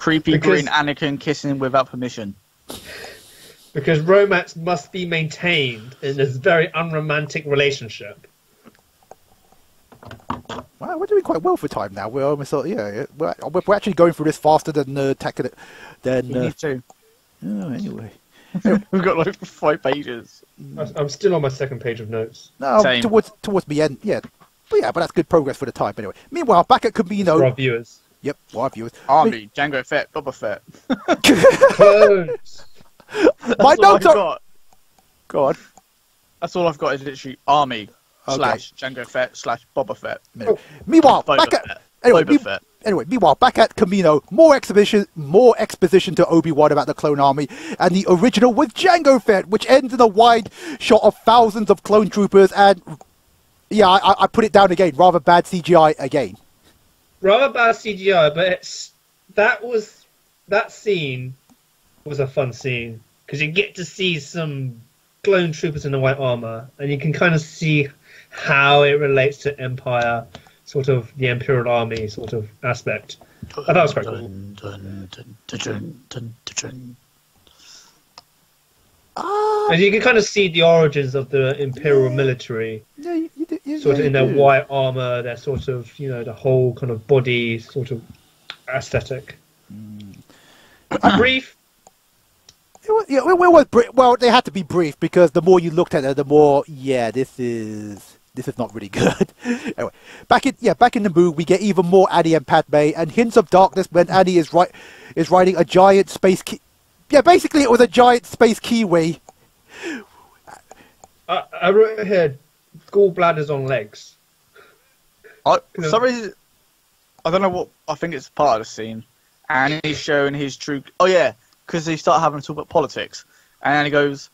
Creepy Because- green Anakin kissing without permission. Because romance must be maintained in this very unromantic relationship. Wow, we're doing quite well for time now. We're almost, we're actually going through this faster than than. Me too. Oh, anyway. We've got like 5 pages. I'm still on my second page of notes. No, Same. towards the end, yeah. But that's good progress for the time anyway. Meanwhile, back at For Camino. our viewers. Yep, for our viewers. Army, Jango Fett, Boba Fett. Clones! My That's all notes I've are. got. God. That's all I've got is literally Army Okay. / Jango Fett / Boba Fett. Meanwhile, Boba back Fett. at anyway. Boba Fett. Meanwhile, back at Camino, more exposition to Obi-Wan about the clone army, and the original with Jango Fett, which ends in a wide shot of thousands of clone troopers, and yeah, I put it down again, rather bad CGI again. Rather bad CGI, but that scene was a fun scene because you get to see some clone troopers in the white armor, and you can kind of see how it relates to Empire, sort of the Imperial Army sort of aspect. I thought it was quite cool. And you can kind of see the origins of the Imperial military, Yeah, sort of in their white armor, their sort of, the whole kind of body sort of aesthetic. Brief. Well, they had to be brief because the more you looked at it, the more this is not really good. Anyway, back in the mood, we get even more Annie and Padme and hints of darkness when Annie is riding a giant space. Basically, it was a giant space kiwi. I wrote here, gallbladders on legs. For some reason, I don't know what. I think it's part of the scene, and he's showing his true. Oh yeah, because they start having to talk about politics, and he goes,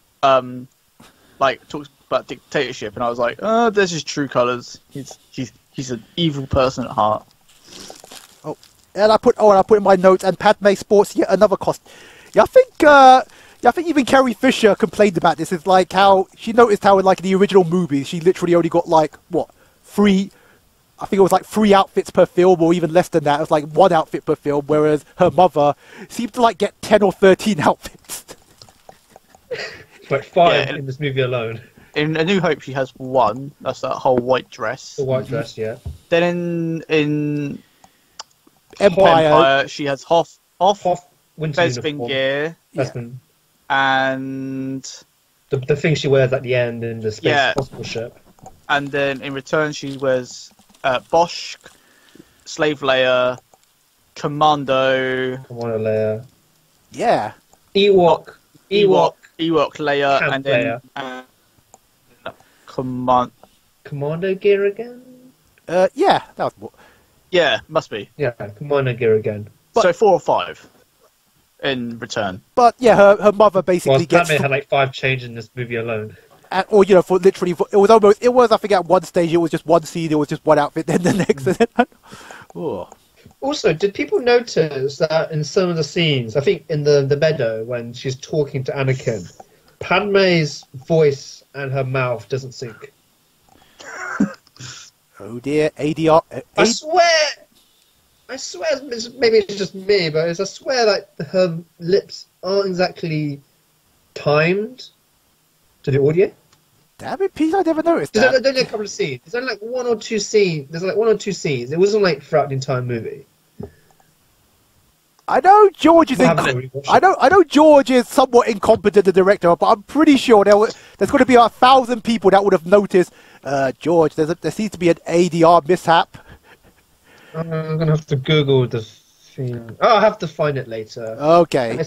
talks about dictatorship, and I was like, oh, there's his true colours. He's an evil person at heart. Oh, and I put in my notes, and Padme sports yet another cost. I think even Carrie Fisher complained about this. It's like how she noticed how in the original movies she literally only got 3. I think it was 3 outfits per film, or even less than that. It was 1 outfit per film, whereas her mother seemed to get 10 or 13 outfits. Like 5 in this movie alone. In A New Hope, she has 1. That's that whole white dress. The white dress, yeah. Then in Empire, she has Hoth Winter Bespin uniform. gear, Bespin. and The thing she wears at the end in the space hospital ship. and then in return she wears Bosch, Slave Leia, Commando, Commander Leia. yeah. Ewok Leia, Camp and then Commando gear again? Yeah, that was what. yeah, must be. Yeah, Commando gear again. So 4 or 5 in return. But yeah, her mother basically Well, gets, Batman had 5 changes in this movie alone. or it was I forget at one stage it was just one scene, it was just one outfit, then the next. And then, oh. Also, did people notice that in some of the scenes, I think in the Meadow, when she's talking to Anakin, Padme's voice and her mouth doesn't sync? Oh dear, ADR. I swear, maybe it's just me, but I swear that her lips aren't exactly timed to the audio. Damn it, Pete, I never noticed There's that. only a couple of scenes. There's only 1 or 2 scenes. There's 1 or 2 scenes. It wasn't throughout the entire movie. I know George is. I haven't really watched I know George is somewhat incompetent, the director, but I'm pretty sure there's going to be 1,000 people that would have noticed. George, there seems to be an ADR mishap. I'm gonna have to Google the scene. Oh, I'll have to find it later. Okay.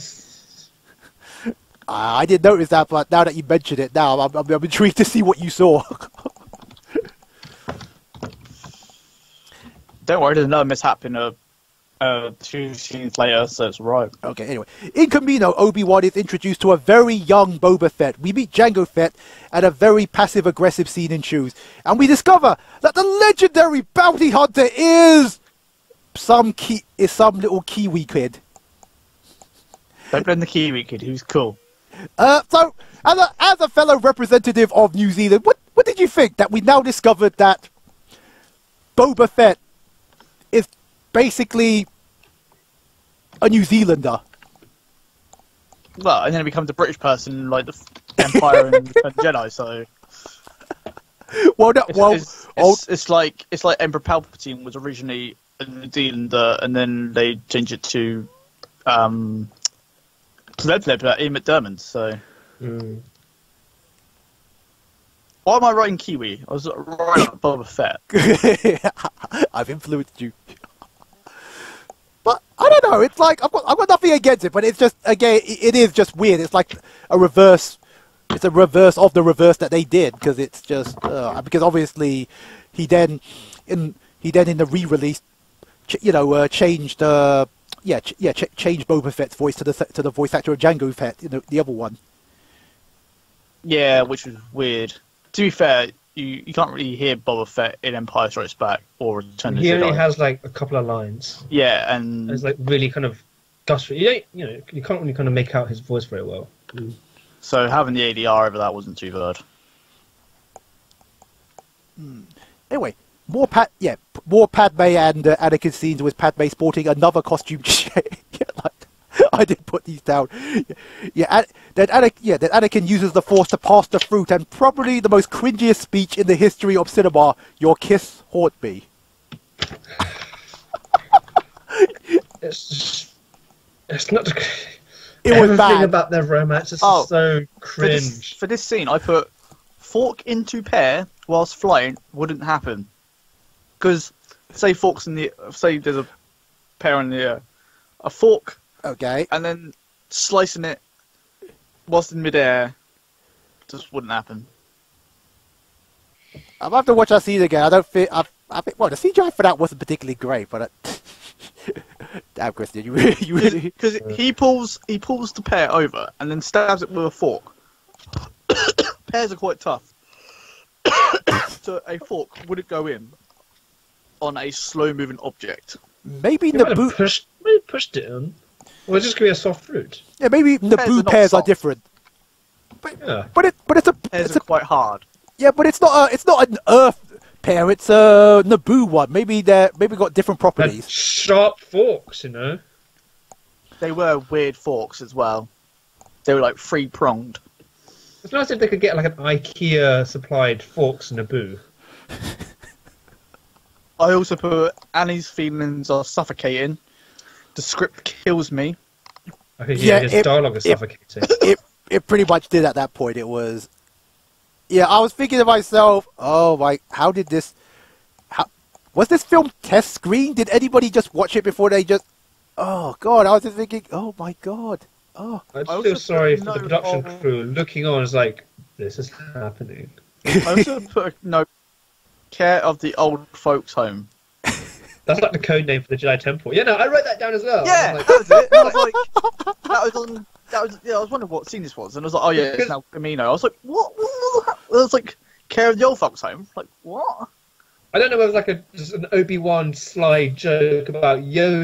I didn't notice that, but now that you mentioned it, now I'm intrigued to see what you saw. Don't worry, there's another mishap in 2 scenes later, so it's right. Okay, anyway. In Camino, Obi-Wan is introduced to a very young Boba Fett. We meet Jango Fett, and a very passive-aggressive scene ensues. And we discover that the legendary bounty hunter is some little Kiwi kid. Don't blame the Kiwi kid, who's cool. So, as a fellow representative of New Zealand, what did you think that we now discovered that Boba Fett is basically a New Zealander. Well, and then he becomes a British person, like the Empire and Jedi. So Well, no, it's like Emperor Palpatine was originally a New Zealander, and then they changed it to Ian McDermott. So why am I writing Kiwi? I was writing Boba Fett. I've influenced you. But I don't know. It's like I've got nothing against it, but it's just again, it is just weird. It's like a reverse. It's a reverse of the reverse that they did because it's just because obviously he then in the re-release, changed changed Boba Fett's voice to the voice actor of Jango Fett, the other one. Yeah, which was weird. To be fair, you can't really hear Boba Fett in Empire Strikes Back or Return of the Jedi. He only has like a couple of lines. Yeah, and it's like really kind of guttural. You can't really kind of make out his voice very well. So having the ADR over that wasn't too bad. Anyway, more Padme and Anakin scenes with Padme sporting another costume. I did put these down. Then Anakin uses the Force to pass the fruit, and probably the most cringiest speech in the history of cinema. Your kiss haunt me. It's not. It was bad. About their romance is so cringe. For this scene, I put fork into pear whilst flying wouldn't happen. Because say there's a pear in the air, a fork. Okay. And then slicing it whilst in midair just wouldn't happen. I'll have to watch that scene again. I don't think. I think. Well, the CGI for that wasn't particularly great, but. Damn, Kristian, you really. Because he pulls the pear over and then stabs it with a fork. Pears are quite tough. So a fork wouldn't go in on a slow-moving object. Maybe Naboo pushed it in. Or it's just gonna be a soft fruit. Yeah, maybe Naboo pears are different. But it's quite hard. Yeah, but it's not an Earth pear. It's a Naboo one. Maybe got different properties. Sharp forks, They were weird forks as well. They were like 3-pronged. It's nice if they could get like an IKEA supplied forks Naboo. I also put Annie's feelings are suffocating. The script kills me. Okay, his dialogue is suffocating. It pretty much did at that point. It was. Yeah, I was thinking to myself, oh my, how did this... was this film test screened? Did anybody just watch it before they just... Oh, God, I was just thinking, oh my God. Oh. I feel sorry for the production crew looking on as like, this is happening. I also put a note, care of the old folks home. That's like the code name for the Jedi Temple. Yeah, no, I wrote that down as well. Yeah, that was it. I was like, I was wondering what scene this was, and I was like, oh yeah, it's now Camino. I was like, what? I was like, care of the old folks home. Like, what? I don't know whether it was just an Obi-Wan slide joke about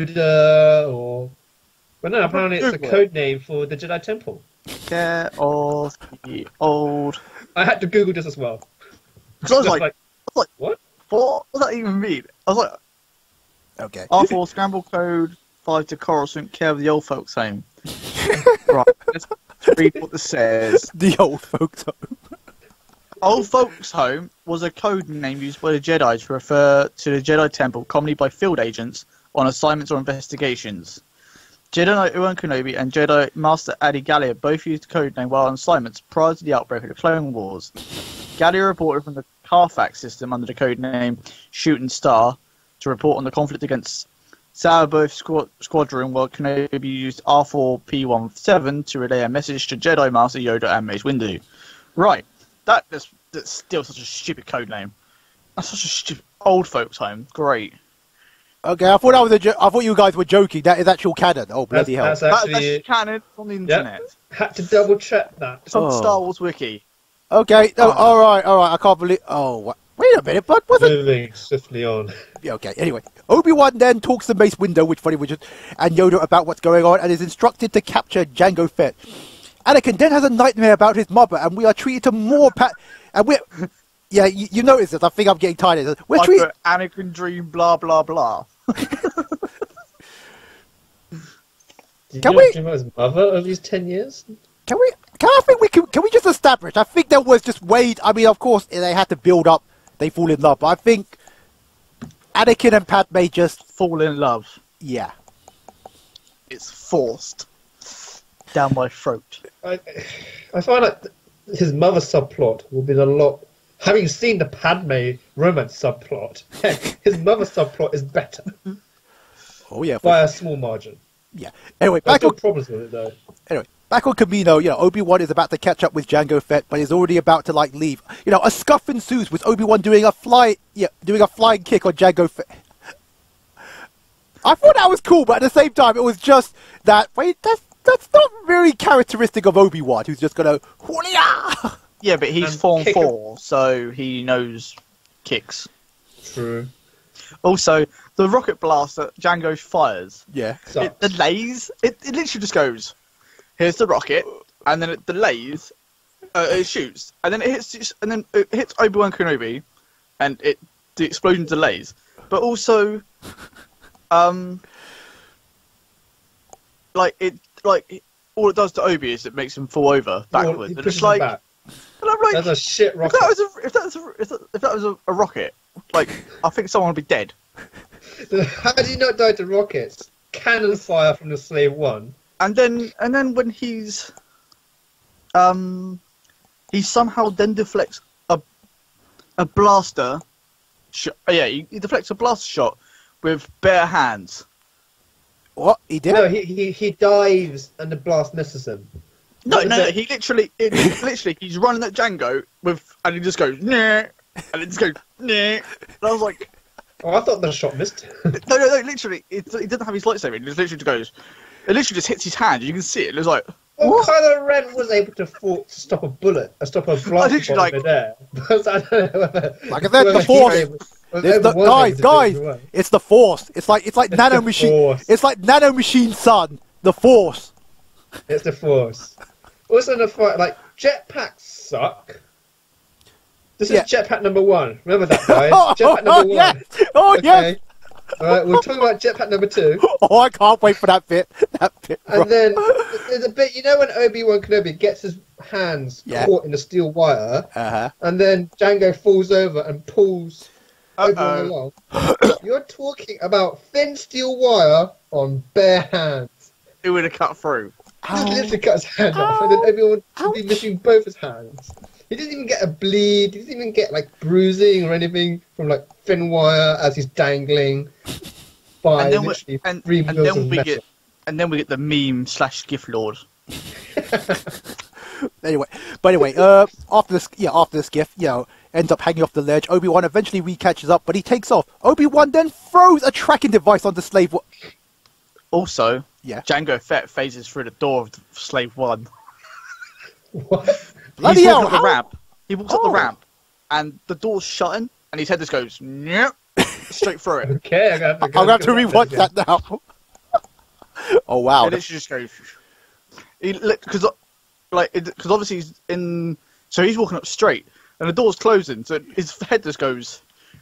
Yoda or... But no, apparently it's a code name for the Jedi Temple. Care of the old... I had to Google this as well. Because I was like, what? What does that even mean? I was like... Okay. R4 scramble code 5 to Coruscant, care of the old folks home. Right, let's read what this says. The old folks home. Old folks home was a code name used by the Jedi to refer to the Jedi Temple, commonly by field agents on assignments or investigations. Jedi Knight Obi-Wan Kenobi and Jedi Master Adi Gallia both used the code name while on assignments prior to the outbreak of the Clone Wars. Gallia reported from the Carfax system under the code name Shooting Star to report on the conflict against Sababoth Squadron, while Kenobi used R4P17 to relay a message to Jedi Master Yoda and Mace Windu. Right, that's still such a stupid code name. That's such a stupid old folks home. Great. Okay, I thought that was I thought you guys were joking. That is actual canon. Oh bloody hell! That's actually that's canon on the internet. Yep. Had to double check that. It's on Star Wars Wiki. Okay. Oh, all right. I can't believe. Oh, wait a minute. But was it moving swiftly on? Yeah, okay. Anyway, Obi-Wan then talks to Mace Windu, and Yoda about what's going on, and is instructed to capture Jango Fett. Anakin then has a nightmare about his mother, and we are treated to more and we're. Yeah, you notice this. I think I'm getting tired of this. We're treated... Anakin dream, blah, blah, blah. Did Can you we- dream about his mother over these 10 years? Can we just establish? I think there was just Wade. I mean, of course, they had to build up. They fall in love, but I think Anakin and Padme just, Fall in love. yeah. It's forced down my throat. I find like his mother subplot will be a lot. Having seen the Padme romance subplot, his mother subplot is better Oh yeah. by a small margin. Yeah. Anyway, There's back no on problems with it though. Kamino. You know, Obi-Wan is about to catch up with Jango Fett, but is already about to like leave. You know, a scuff ensues with Obi-Wan doing a flying kick on Jango Fett. I thought that was cool, but at the same time, it was just that. Wait, that's not very characteristic of Obi-Wan, who's just gonna Hoolia! Yeah, but he's And Form kick 4, so he knows kicks. True. Also, the rocket blast that Django fires, Yeah. it delays. It literally just goes, here's the rocket, and then it delays, it shoots, and then it hits Obi-Wan Kenobi, and the explosion delays. But also, all it does to Obi is it makes him fall over backwards. He And pushes it's him like, back. and I'm like, That's a shit if rocket. that was a rocket, like I think someone would be dead. How did he not die to rockets? Cannon fire from the Slave One. And then when he somehow then deflects a blaster shot. Yeah, he deflects a blaster shot with bare hands. What he did? No, he dives and the blast misses him. No, What no, is no. it? He literally, he's running at Django and he just goes, nah, and it just goes, nah. And I was like, Oh, I thought the shot missed him. no, literally, he doesn't have his lightsaber. It literally just goes, it literally just hits his hand. You can see it. It was like, Well, Kylo Ren was able to stop a bullet, stop a blast literally, from like- midair. Because I don't know whether, Like I said, the whether Force. he was It's the, able to do it guys, as well. it's the Force. It's like nano machine. Force. It's like nano machine, son. The Force. It's the Force. Also, in the fight, like jetpacks suck. This Yeah. is jetpack number 1. Remember that, guys? Oh, Jetpack number 1. yes. Oh yes. Alright, we're talking about jetpack number 2. Oh, I can't wait for that bit. That bit. bro. And then there's a bit, you know, when Obi-Wan Kenobi gets his hands caught in the steel wire, Uh-huh. and then Django falls over and pulls Obi-Wan along. You're talking about thin steel wire on bare hands. it would have cut through. He just literally cut his hand off, and then Obi-Wan would be missing both his hands. He didn't even get a bleed. He didn't even get like bruising or anything from like thin wire as he's dangling by literally 3 mils of metal. And then we get the meme / gift lord. Anyway, after this gift, you know, ends up hanging off the ledge. Obi-Wan eventually recatches up, but he takes off. Obi-Wan then throws a tracking device on the slave. Also, Yeah. Django Fett phases through the door of Slave 1. What? Bloody He's hell! walking up How- the ramp. He walks up the Oh. ramp, and the door's shutting, and his head just goes, "Nyeh," straight through it. Okay, I'm gonna I'm gonna have to rewatch that now. Oh wow! It literally just goes. Because obviously he's in. So he's walking up straight, and the door's closing, so his head just goes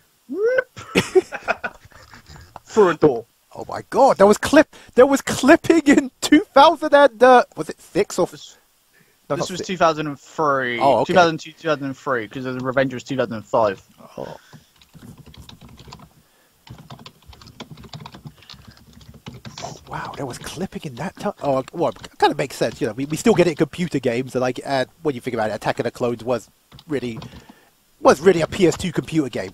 through a door. Oh my god! There was clipping in 2000 and was it 6 or? No, This not was 6. 2003. Oh, okay. 2002, 2003, because the Revenge was 2005. Oh. Oh, wow, there was clipping in that time. Oh, well, it kind of makes sense. You know, we still get it in computer games, and like when you think about it, Attack of the Clones was really a PS2 computer game.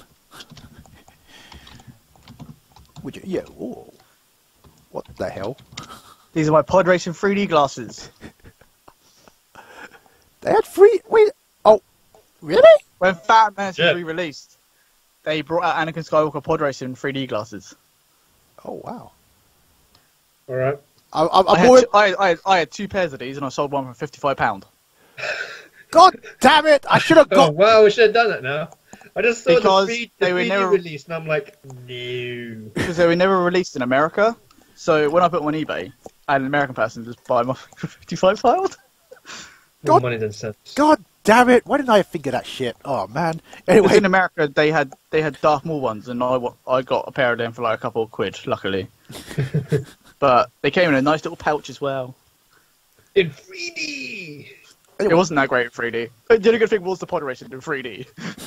Would you? Yeah. Ooh. What the hell? These are my pod racing 3D glasses. They had free. Wait. Oh, really? When Phantom Menace Yeah. was re-released, they brought out Anakin Skywalker pod racing 3D glasses. Oh wow. All right. I had 2 pairs of these, and I sold one for £55. God damn it! I should have Oh got. wow, we should have done it now. I just saw Because the they were 3D never- release, and I'm like, no. Because they were never released in America. So when I put them on eBay, I had an American person just buy them for £55. More God- money than sense. God damn it! Why didn't I think of that shit? Oh man. Because Anyway, in America they had Darth Maul ones, and I got a pair of them for like a couple of quid, luckily. But they came in a nice little pouch as well. In 3D. It wasn't that great in 3D. The only good thing was the pod racing in 3D.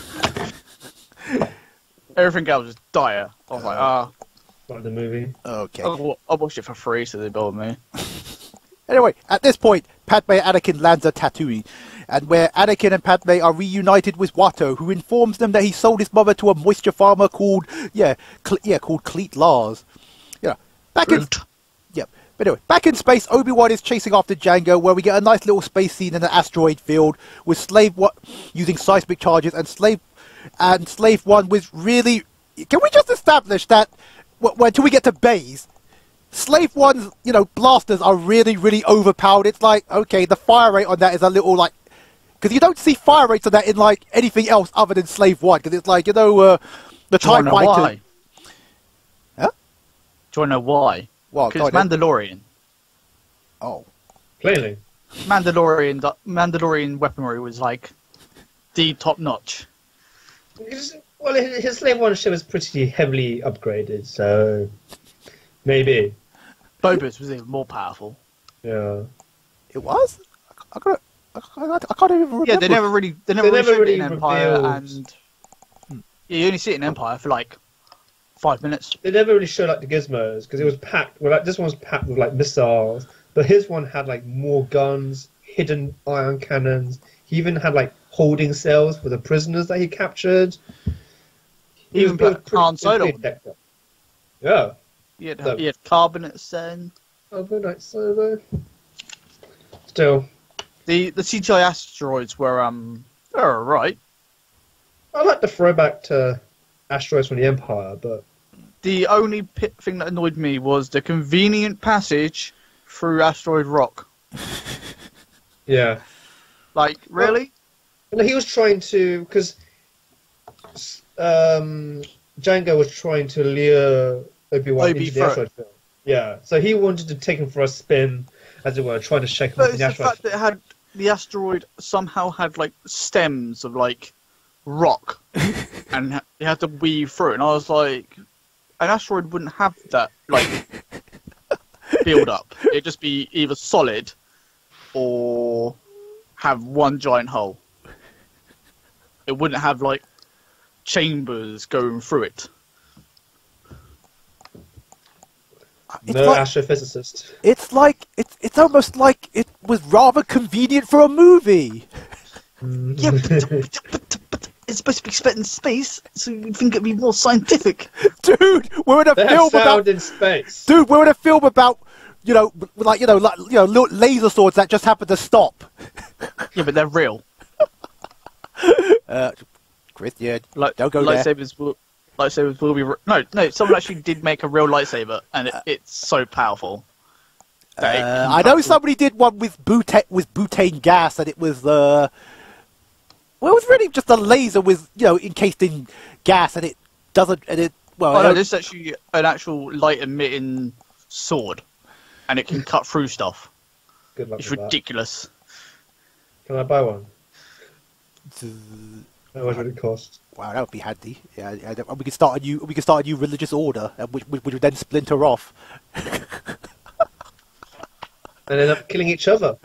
Everything else was dire. I was like, Like the movie. Okay. I'll watch it for free, so they billed me. Anyway, at this point, Padme and Anakin lands at Tatooine, and where Anakin and Padme are reunited with Watto, who informs them that he sold his mother to a moisture farmer called Cleet Lars. Yeah, back in But anyway, back in space, Obi-Wan is chasing after Django, where we get a nice little space scene in an asteroid field with using seismic charges, and Slave One was really. Can we just establish that until we get to Baze? Slave One's, blasters are really, really overpowered. It's like, okay, the fire rate on that is a little like... Because you don't see fire rates on that in, like, anything else other than Slave One. Because it's like, the TIE fighter... Why? Huh? Do you want to know why? Well, because it's Mandalorian. Oh. Clearly. Mandalorian weaponry was, like, the top-notch. Well, his Slave One ship was pretty heavily upgraded, so... Maybe. Boba's was even more powerful. Yeah. It was? I can't even remember. Yeah, they never really showed it in Empire, revealed. and you only see it in Empire for like 5 minutes. They never really showed like the gizmos because it was packed. Well, like this one was packed with like missiles, but his one had like more guns, hidden ion cannons. He even had like holding cells for the prisoners that he captured. He even put Han Solo. Yeah. He had carbonates then. Oh, very nice Solo. Still. The CGI asteroids were they're alright. I like the throwback to asteroids from the Empire, but the only thing that annoyed me was the convenient passage through asteroid rock. Yeah. Like, really? Well, he was trying to, because Django was trying to lure Obi-Wan into the asteroid field. Yeah, so he wanted to take him for a spin, as it were, trying to shake him But off it's the the asteroid fact that the asteroid somehow had like stems of like rock, and you had to weave through it. And I was like, an asteroid wouldn't have that like build up. It'd just be either solid or have one giant hole. It wouldn't have like chambers going through it. Astrophysicist. It's almost like it was rather convenient for a movie. Yeah, but it's supposed to be spent in space, so you'd think it'd be more scientific. Dude, we're in a film about in space. Dude, we're in a film about little laser swords that just happen to stop. Yeah, but they're real. Kristian, Like, don't go there. Lightsabers will be... No, someone actually did make a real lightsaber, and it's so powerful. I know somebody did one with butane gas, and it was well, it was really just a laser with encased in gas, and it doesn't. And it no, this is actually an actual light emitting sword, and it can cut through stuff. Good luck It's with ridiculous. That. Can I buy one? How much would it cost? Wow, that would be handy. Yeah, and we could start a new religious order, which would then splinter off. And end up killing each other.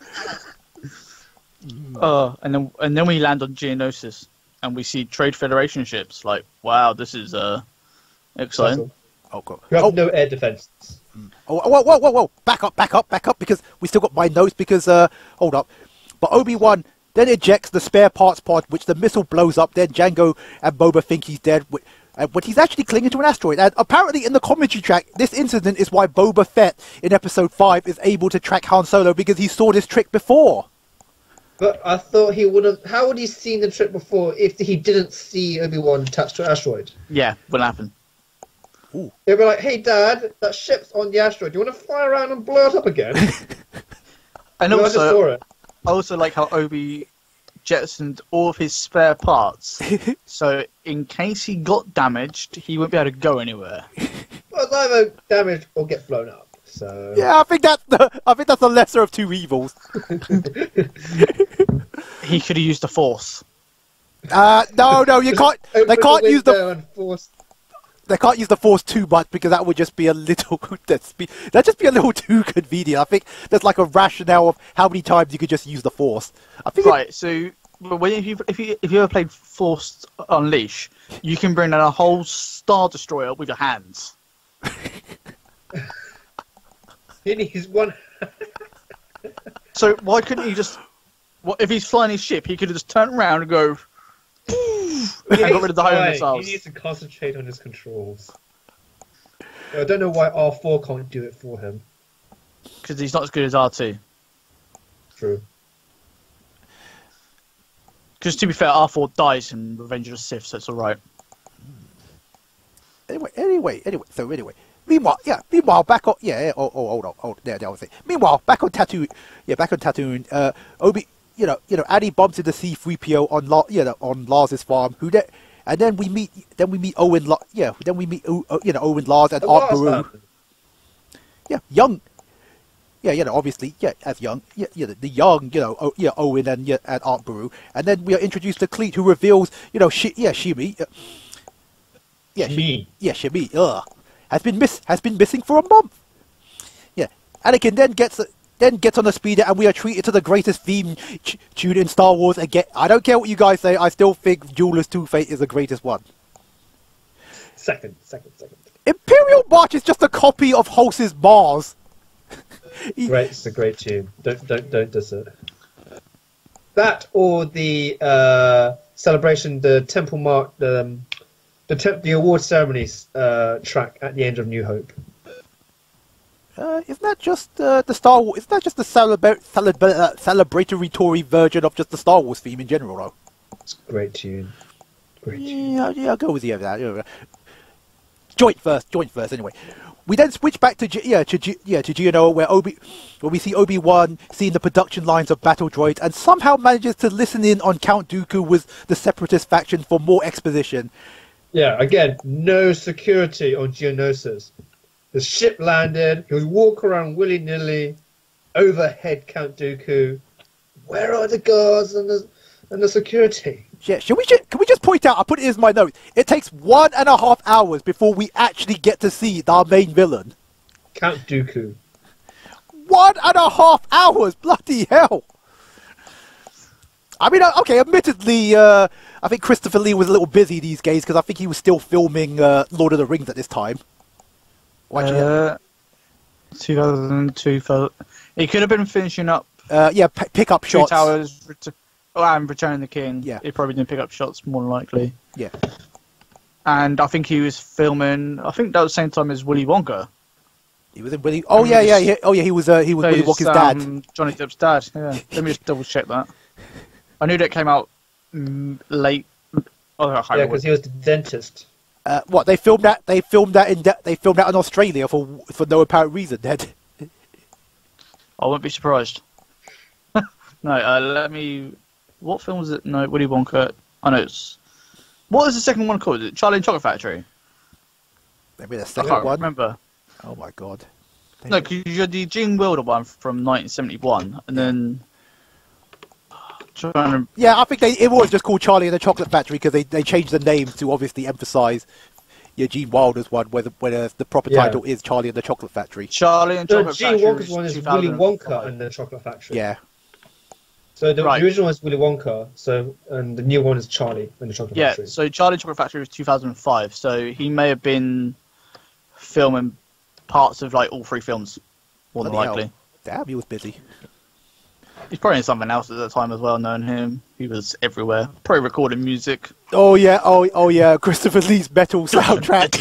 And then we land on Geonosis, and we see Trade Federation ships. Like, wow, this is exciting. Oh god! You have no air defense. Whoa! Back up! Because we still got my notes. Because hold up. But Obi-Wan then ejects the spare parts pod, which the missile blows up. Then Django and Boba think he's dead, but he's actually clinging to an asteroid. And apparently, in the commentary track, this incident is why Boba Fett in Episode 5 is able to track Han Solo, because he saw this trick before. But I thought he would have. How would he seen the trick before if he didn't see Obi-Wan attached to an asteroid? Yeah, wouldn't happen. Ooh. They'd be like, "Hey, Dad, that ship's on the asteroid. Do you want to fly around and blow it up again?" And I just saw it. I also like how Obi jettisoned all of his spare parts, so in case he got damaged, he wouldn't be able to go anywhere. Well, it's either damaged or get blown up. So Yeah, I think that's the lesser of two evils. He could have used the Force. No, you can't. They can't use the. And force. they can't use the Force too much because that would just be a little that'd just be a little too convenient. I think there's like a rationale of how many times you could just use the Force. I think Right. So when if you ever played Force Unleash, you can bring down a whole Star Destroyer with your hands. He needs one. So why couldn't he just? What if he's flying his ship? He could have just turned around and go. And got rid of the higher missiles. He needs to concentrate on his controls. I don't know why R4 can't do it for him. Because he's not as good as R2. True. Because to be fair, R4 dies in Revenge of the Sith, so it's alright. Anyway. Meanwhile, back on hold on. There was it. Meanwhile, back on Tatooine. Obi, Annie bumps into C-3PO on Lars's farm. And then we meet Owen. Owen, Lars, and Aunt Beru. Yeah, young. Obviously, as young. The young, Owen and Aunt Beru. And then we are introduced to Cleet, who reveals, Shimi. Shimi. Has been missing for a month. Yeah, Anakin then gets on the speeder, and we are treated to the greatest theme tune in Star Wars again. I don't care what you guys say. I still think Duelist 2 Fate is the greatest one. Second. Imperial March is just a copy of Hulse's Mars. Great, it's a great tune. Don't diss it. That or the celebration, the Temple March, the award ceremonies track at the end of New Hope. Isn't that just the Star Wars? Isn't that just the celebratory Tory version of just the Star Wars theme in general, though? It's a great tune. Yeah, I'll go with you over that. Joint first. Anyway, we then switch back to Geonoa, where we see Obi-Wan seeing the production lines of battle droids, and somehow manages to listen in on Count Dooku with the Separatist faction for more exposition. Yeah, again, no security on Geonosis. The ship landed, he would walk around willy-nilly, overhead Count Dooku. Where are the guards and the security? Yeah, can we just point out, I put it as my note, it takes 1.5 hours before we actually get to see our main villain. Count Dooku. 1.5 hours! Bloody hell! I mean, okay, admittedly, I think Christopher Lee was a little busy these days because I think he was still filming Lord of the Rings at this time. 2002. He could have been finishing up. Pick up shots. Towers, and Return the King. Yeah. He probably didn't pick up shots, more than likely. Yeah. And I think he was filming. I think that was the same time as Willy Wonka. He was in Willy. Oh yeah. He was Willy Wonka's dad. Johnny Depp's dad. Yeah. Let me just double check that. I knew that came out late. Yeah, because he was the dentist. What they filmed that? They filmed that in Australia for no apparent reason. Then. I wouldn't be surprised. No, let me. What film was it? No, Willy Wonka. I know it's. What is the second one called? Is it Charlie and Chocolate Factory? Maybe the I second can't one. remember. Oh my god. No, because you had the Gene Wilder one from 1971, and then. Yeah, I think it was just called Charlie and the Chocolate Factory because they changed the names to obviously emphasise Gene Wilder's one, where the proper title is Charlie and the Chocolate Factory. Charlie and Chocolate Gene Factory. Walker's one is Willy Wonka and the Chocolate Factory. Yeah. So the original is Willy Wonka, and the new one is Charlie and the Chocolate Factory. Yeah, so Charlie and Chocolate Factory was 2005, so he may have been filming parts of like all three films, more than likely. Damn, he was busy. He's probably in something else at that time as well, knowing him. He was everywhere. Probably recording music. Oh yeah, Christopher Lee's metal soundtrack.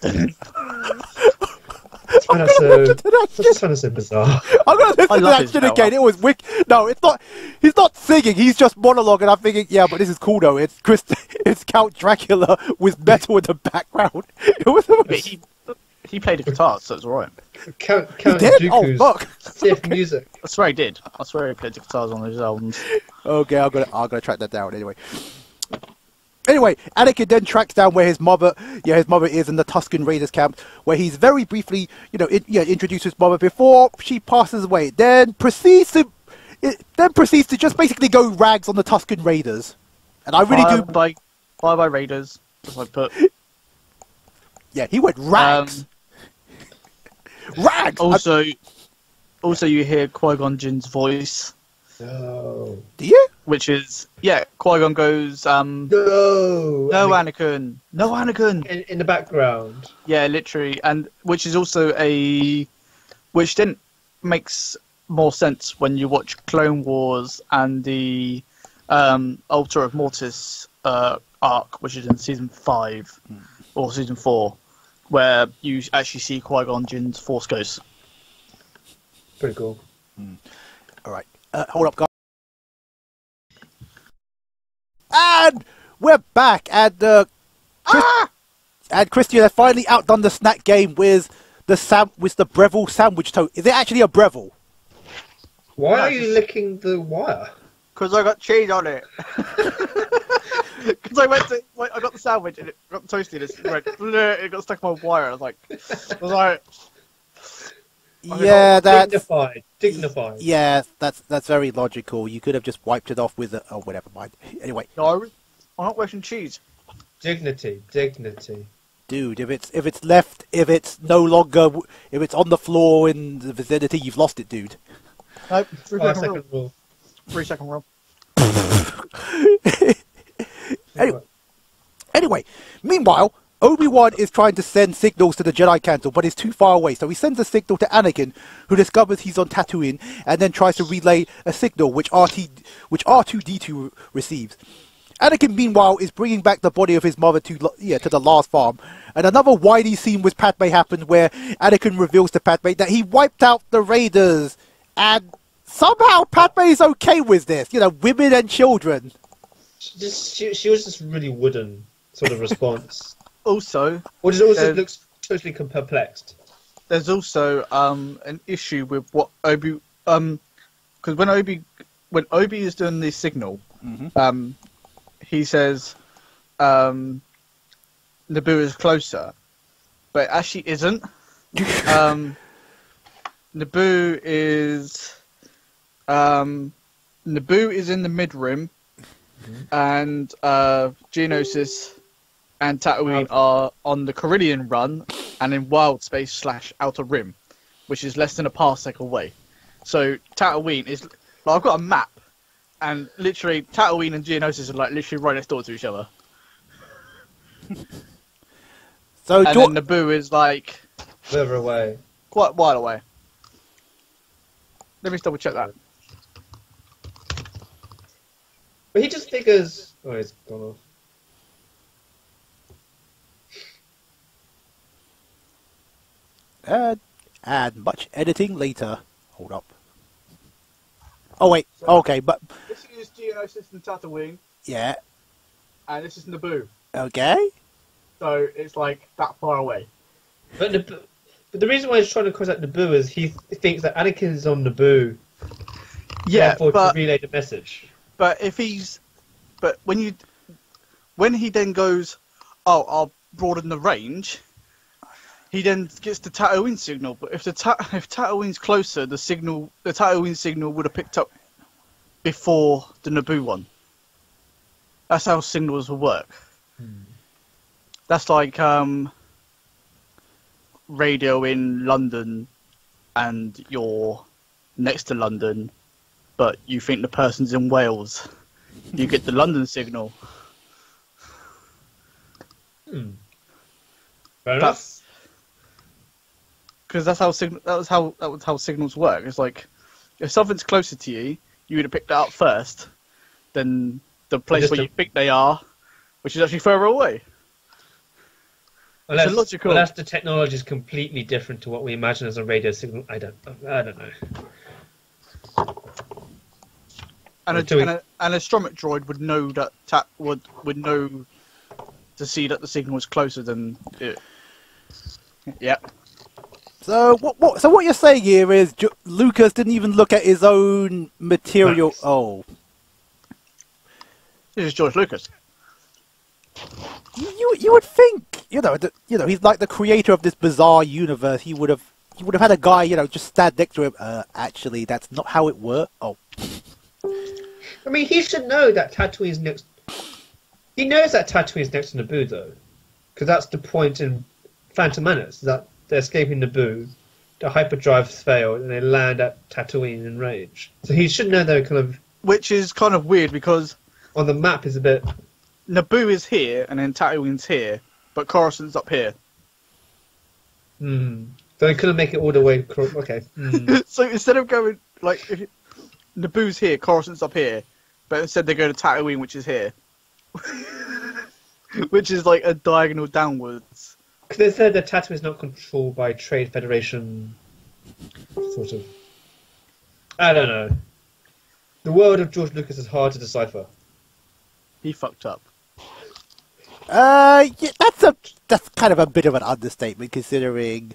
That's kind of so bizarre. I'm gonna listen to that shit again. It was wicked. No, it's not. He's not singing. He's just monologue, and I'm thinking, yeah, but this is cool though. It's Count Dracula with metal in the background. It was. He played the guitar, so it's alright. Count Dooku's stiff music. I swear he did. I swear he played the guitars on his albums. Okay, I'm gonna track that down anyway. Anyway, Anakin then tracks down where his mother is in the Tusken Raiders camp, where he's very briefly, introduced his mother before she passes away. Then proceeds to just basically go rags on the Tusken Raiders, and I really do. Bye bye Raiders. As I put. Yeah, he went rags. Rags. Also, you hear Qui-Gon Jinn's voice. No. Do you? Which is, Qui-Gon goes, No. no, Anakin. No, Anakin. In the background. Yeah, literally. And which is also which then makes more sense when you watch Clone Wars and the Altar of Mortis arc, which is in season 5 or season 4, where you actually see Qui-Gon Jinn's Force Ghost. Pretty cool. All right. Hold up, guys. And we're back. And Kristian has finally outdone the snack game with the Breville sandwich toast. Is it actually a Breville? Why are you licking the wire? Because I got cheese on it. Because I got the sandwich and it got toasted. It got stuck on my wire. I was like, yeah, that's dignified. Yeah, that's very logical. You could have just wiped it off with oh, whatever. Mind. Anyway. No, I'm not washing cheese. Dignity. Dude, if it's left, if it's no longer, if it's on the floor in the vicinity, you've lost it, dude. Nope. 5-second rule. 3-second rule. Anyway, meanwhile, Obi-Wan is trying to send signals to the Jedi Council, but is too far away. So he sends a signal to Anakin, who discovers he's on Tatooine, and then tries to relay a signal which R2-D2 receives. Anakin, meanwhile, is bringing back the body of his mother to the last farm. And another whiny scene with Padme happens where Anakin reveals to Padme that he wiped out the Raiders. And somehow Padme is okay with this. Women and children. She was just really wooden sort of response. Also looks totally perplexed. There's also an issue with what Obi... Because when Obi is doing the signal... Mm-hmm. He says Naboo is closer, but it actually isn't. Naboo is in the mid-rim, and Geonosis and Tatooine are on the Carillion run and in wild space / outer rim, which is less than a parsec away. So Tatooine is... I've got a map. And literally, Tatooine and Geonosis are literally right next door to each other. So and then Naboo is further away, quite a while away. Let me double check that. But he just figures. Oh, he's gone off. And much editing later. Hold up. Oh wait, okay, but... This is Geonosis and Tatooine. Yeah. And this is Naboo. Okay. So it's that far away. But the reason why he's trying to contact Naboo is he thinks that Anakin is on Naboo. Yeah, therefore to relay the message. But if he's... But when he then goes, oh, I'll broaden the range... He then gets the Tatooine signal, but if Tatooine's closer, the Tatooine signal would have picked up before the Naboo one. That's how signals will work. That's like radio in London, and you're next to London, but you think the person's in Wales. You get the London signal. Fair enough. Because that was how signals work. It's if something's closer to you, you would have picked it up first, than the place where you think they are, which is actually further away. Unless the technology is completely different to what we imagine as a radio signal. I don't know. And an astronomic droid would know that would know to see that the signal was closer than it. Yeah. So what you're saying here is Lucas didn't even look at his own material. Max. Oh, This is George Lucas. you would think he's like the creator of this bizarre universe. He would have had a guy just stand next to him. Actually, that's not how it works. Oh, I mean, he should know that Tatooine's next. He knows that Tatooine's next to Naboo, though, because that's the point in Phantom Menace is that they're escaping Naboo, the hyperdrive's failed, and they land at Tatooine in rage. So he should know they're kind of... Which is kind of weird because... On the map is a bit... Naboo is here, and then Tatooine's here, but Coruscant's up here. So they couldn't make it all the way... Okay. So instead of going... Like, if Naboo's here, Coruscant's up here, but instead they go to Tatooine, which is here. Which is like a diagonal downwards. Because they said that Tatooine is not controlled by Trade Federation... Sort of... I don't know. The world of George Lucas is hard to decipher. He fucked up. Yeah, that's kind of a bit of an understatement, considering.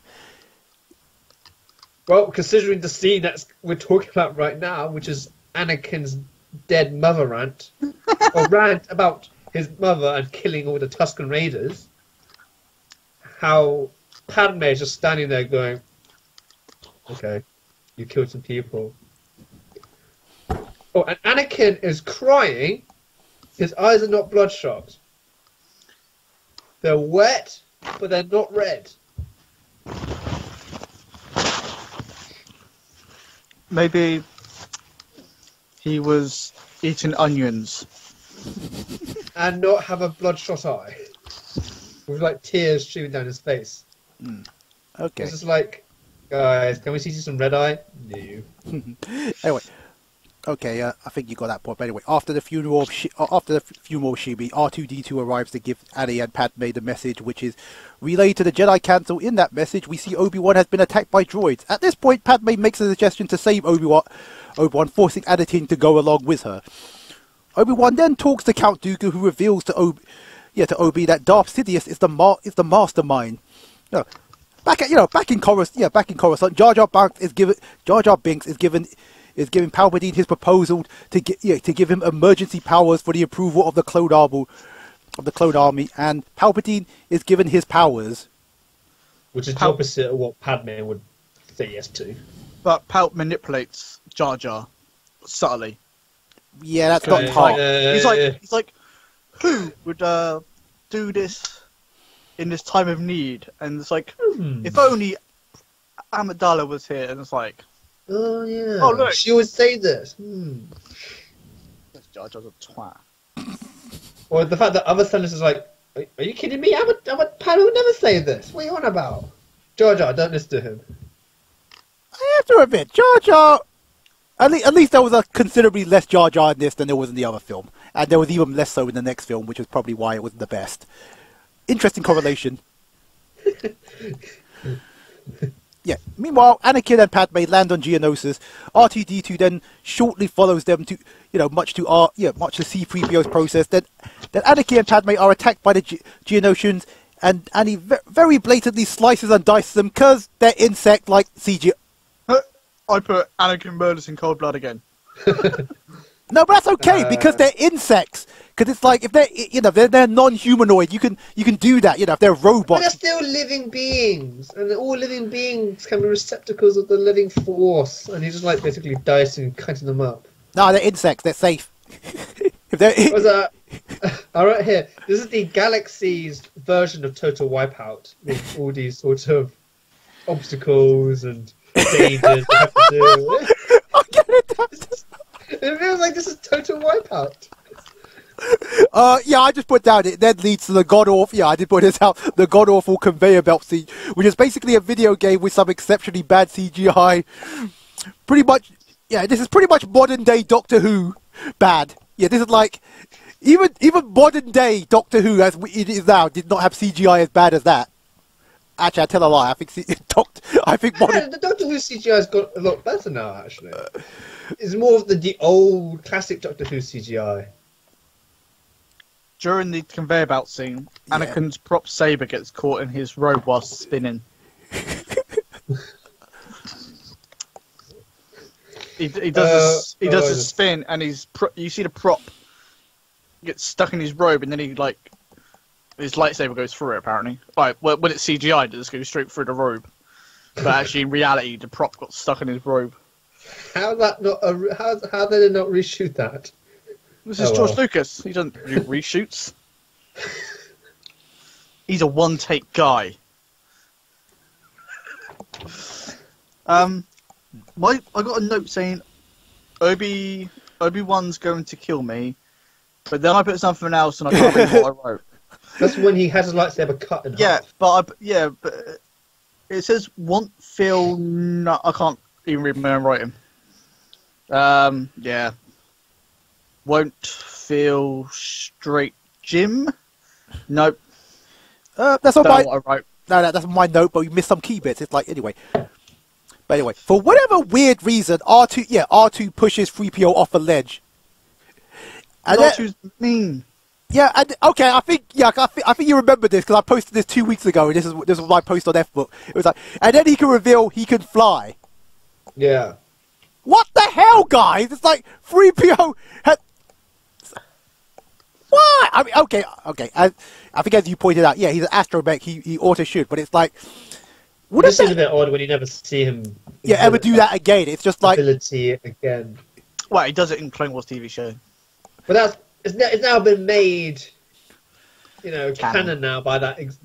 Well, considering the scene that we're talking about right now, which is Anakin's dead mother rant, or rant about his mother and killing all the Tusken Raiders, how Padme is just standing there going, "Okay, you killed some people." Oh, and Anakin is crying. His eyes are not bloodshot. They're wet, but they're not red. Maybe he was eating onions. And not have a bloodshot eye. With like tears streaming down his face. Okay. It's just like, guys, can we see some red eye? No. Anyway. Okay, I think you got that point. But anyway, after the funeral of Shibi, R2-D2 arrives to give Annie and Padme the message, which is relayed to the Jedi Council. In that message, we see Obi-Wan has been attacked by droids. At this point, Padme makes a suggestion to save Obi-Wan, forcing Anakin to go along with her. Obi-Wan then talks to Count Dooku, who reveals to Obi that Darth Sidious is the mastermind. Back in Coruscant, Jar Jar Binks is giving Palpatine his proposal to give him emergency powers for the approval of the clone army, and Palpatine is given his powers, which is the opposite of what Padme would say yes to. But Palp manipulates Jar Jar subtly. Yeah, that's not hard. He's like, who would do this in this time of need? And it's like, if only Amidala was here. And it's like, oh yeah. Oh look, she would say this. Jar Jar's a twat. Or the fact that other senators are like, are you kidding me? Padme would never say this. What are you on about? Jar Jar, don't listen to him. I have to admit, Jar Jar. At least there was a considerably less Jar Jar in this than there was in the other film, and there was even less so in the next film, which is probably why it wasn't the best. Interesting correlation. Yeah. Meanwhile, Anakin and Padme land on Geonosis. R2-D2 then shortly follows them to, much to C-3PO's process. Then Anakin and Padme are attacked by the Geonosians, and he very blatantly slices and dices them because they're insect like CGI. I put Anakin murders in cold blood again. No, but that's okay because they're insects. Because it's like if they're non-humanoid, you can do that. If they're robots, but they're still living beings, and all living beings can be receptacles of the living force. And he's just like basically dicing and cutting them up. No, they're insects. They're safe. If they're... What's that? All right, here. This is the galaxy's version of Total Wipeout, with all these sorts of obstacles and dangers they have to do. I get it. It feels like this is Total Wipeout. Yeah, I just put down it then leads to the god-awful, I did put this out, the god-awful conveyor belt scene, which is basically a video game with some exceptionally bad CGI. Pretty much, this is pretty much modern-day Doctor Who bad. Yeah, this is like, even modern-day Doctor Who, as it is now, did not have CGI as bad as that. Actually, I tell a lie. I think modern... The Doctor Who CGI's got a lot better now, actually. It's more of the old, classic Doctor Who CGI. During the conveyor belt scene, Anakin's prop saber gets caught in his robe while spinning. he does a spin, and you see the prop gets stuck in his robe, and then his lightsaber goes through it. Apparently, when it's CGI, it just goes straight through the robe. But actually, in reality, the prop got stuck in his robe. How that not? How did they not reshoot that? This is George Lucas. He doesn't do reshoots. He's a one-take guy. I got a note saying Obi-Wan's going to kill me, but then I put something else and I can't remember what I wrote. That's when he has his lightsaber cut in half. But it says won't feel. No, I can't even read my own writing. Yeah. Won't feel straight, Jim. Nope. That's not my. What I wrote. No, that's my note, but we missed some key bits. It's like anyway. But anyway, for whatever weird reason, R2 pushes 3PO off a ledge. And R2's mean. Yeah, and okay, I think you remember this because I posted this 2 weeks ago, and this was my post on F-Book. It was like, and then he can reveal he can fly. Yeah. What the hell, guys? It's like 3PO had. What? I mean, okay. I think as you pointed out, yeah, he's an astromech. He ought should, but it's like, It just seems a bit odd when you never see him. Yeah, ever do that again? It's just like ability again. Well, he does it in Clone Wars TV show. But it's now been made, canon now by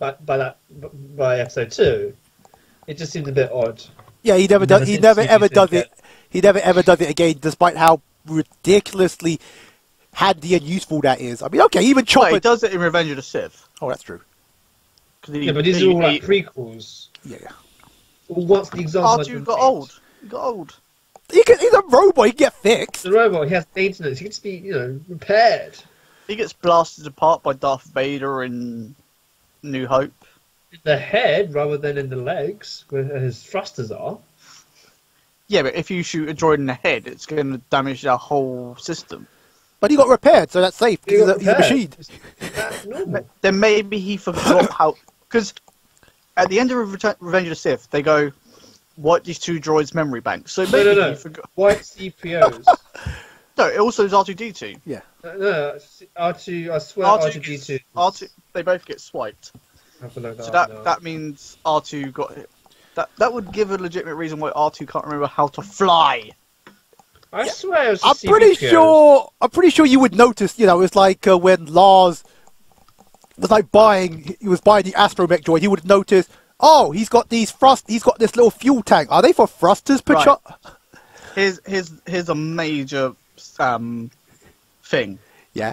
episode 2. It just seems a bit odd. Yeah, he never ever does it. He never ever does it again, despite how ridiculously handy and useful that is. I mean, okay, even Chopper he does it in Revenge of the Sith. Oh, that's true. Yeah, but these are all like prequels. Yeah. Well, what's the example? R2 got old. He got old. He's a robot. He can get fixed. The robot. He has maintenance. He can just be, repaired. He gets blasted apart by Darth Vader in New Hope. In the head rather than in the legs, where his thrusters are. Yeah, but if you shoot a droid in the head, it's going to damage the whole system. But he got repaired, so that's safe. He's a machine. That's normal. Then maybe he forgot how... Because at the end of Revenge of the Sith, they go, wipe these 2 droids' memory banks. So maybe he forgot... Wipe CPOs. No, it also is R2-D2. Yeah. No, R2, I swear R2-D2. R2, they both get swiped. So that means R2 got hit. That would give a legitimate reason why R2 can't remember how to fly. I swear it was I'm pretty sure you would notice, it's like when Lars was like buying the astromech droid, he would notice, oh, he's got this little fuel tank. Are they for thrusters, Right. Here's a major thing. Yeah.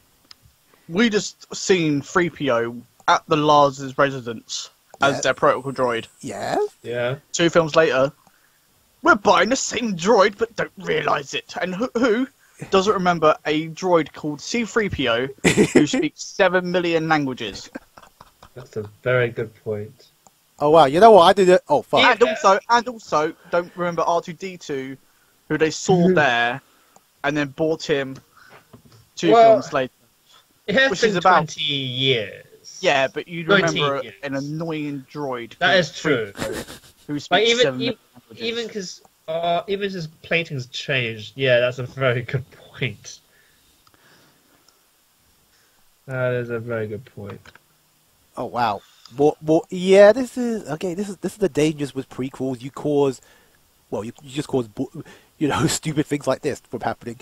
We just seen 3PO at the Lars' residence as their protocol droid. Yeah. Yeah. 2 films later, we're buying the same droid but don't realise it. And who doesn't remember a droid called C-3PO who speaks 7 million languages? That's a very good point. Oh wow, you know what? I did it. Oh fuck. And also, don't remember R2-D2, who they saw there, and then bought him 2 films later. It has which been is about 20 years. Yeah, but you'd remember an annoying droid. That is true. Who speaks 7 million languages. Even his plating's changed. Yeah, that's a very good point. That is a very good point. Oh wow. Yeah, this is the dangers with prequels. You just cause stupid things like this from happening.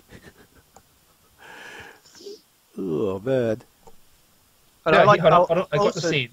Oh man. And I got the scene.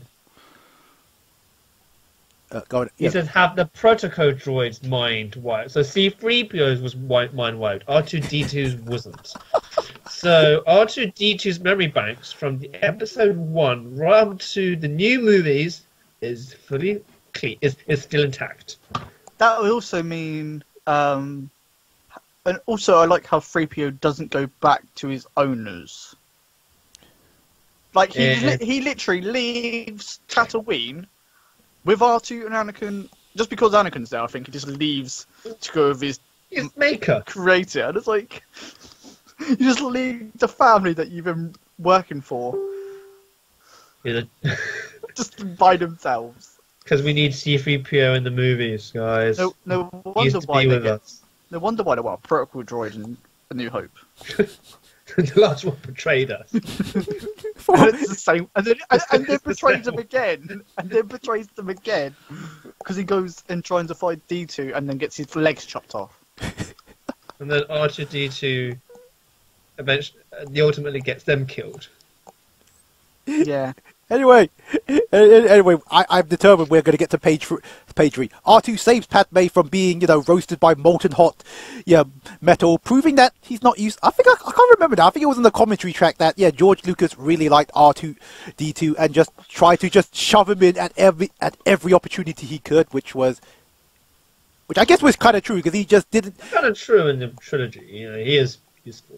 Go on. He says, have the protocol droid's mind wiped. So C-3PO's was mind wiped. R2-D2's wasn't. So R2-D2's memory banks from the episode 1 right up to the new movies is fully clean. Is still intact. That would also mean... and also I like how 3PO doesn't go back to his owners. Like, he literally leaves Tatooine with R2 and Anakin. Just because Anakin's there, I think he just leaves to go with his maker. Creator. And it's like, you just leave the family that you've been working for. Yeah. Just by themselves. Because we need C-3PO in the movies, guys. No wonder why they want a protocol droid in A New Hope. The last one betrayed us. And it's the same, and then betrays them again, because he goes and tries to fight D2 and then gets his legs chopped off. And then R2-D2 eventually, ultimately gets them killed. Yeah. Anyway, I'm determined we're going to get to page 3. R2 saves Padme from being, roasted by molten hot, metal, proving that he's not used. I can't remember now. I think it was in the commentary track that George Lucas really liked R2D2 and just tried to just shove him in at every opportunity he could, which I guess was kind of true because he just didn't. Kind of true in the trilogy. He is useful.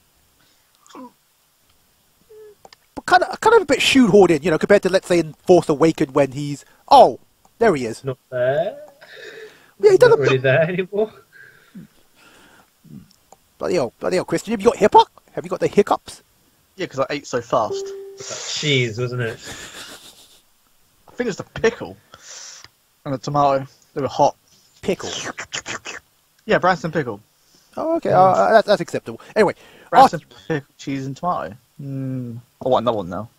Kind of a bit shoehorned in, compared to, let's say, in Force Awakens when he's... Oh, there he is. Not there. Yeah, he doesn't... Not really there anymore. Bloody hell, Kristian, have you got hiccup? Have you got the hiccups? Yeah, because I ate so fast. That cheese, wasn't it? I think it's the pickle and the tomato. They were hot. Pickle? Yeah, Branston pickle. Oh, okay, that's acceptable. Anyway... Branston pickle, cheese and tomato. I want another one now.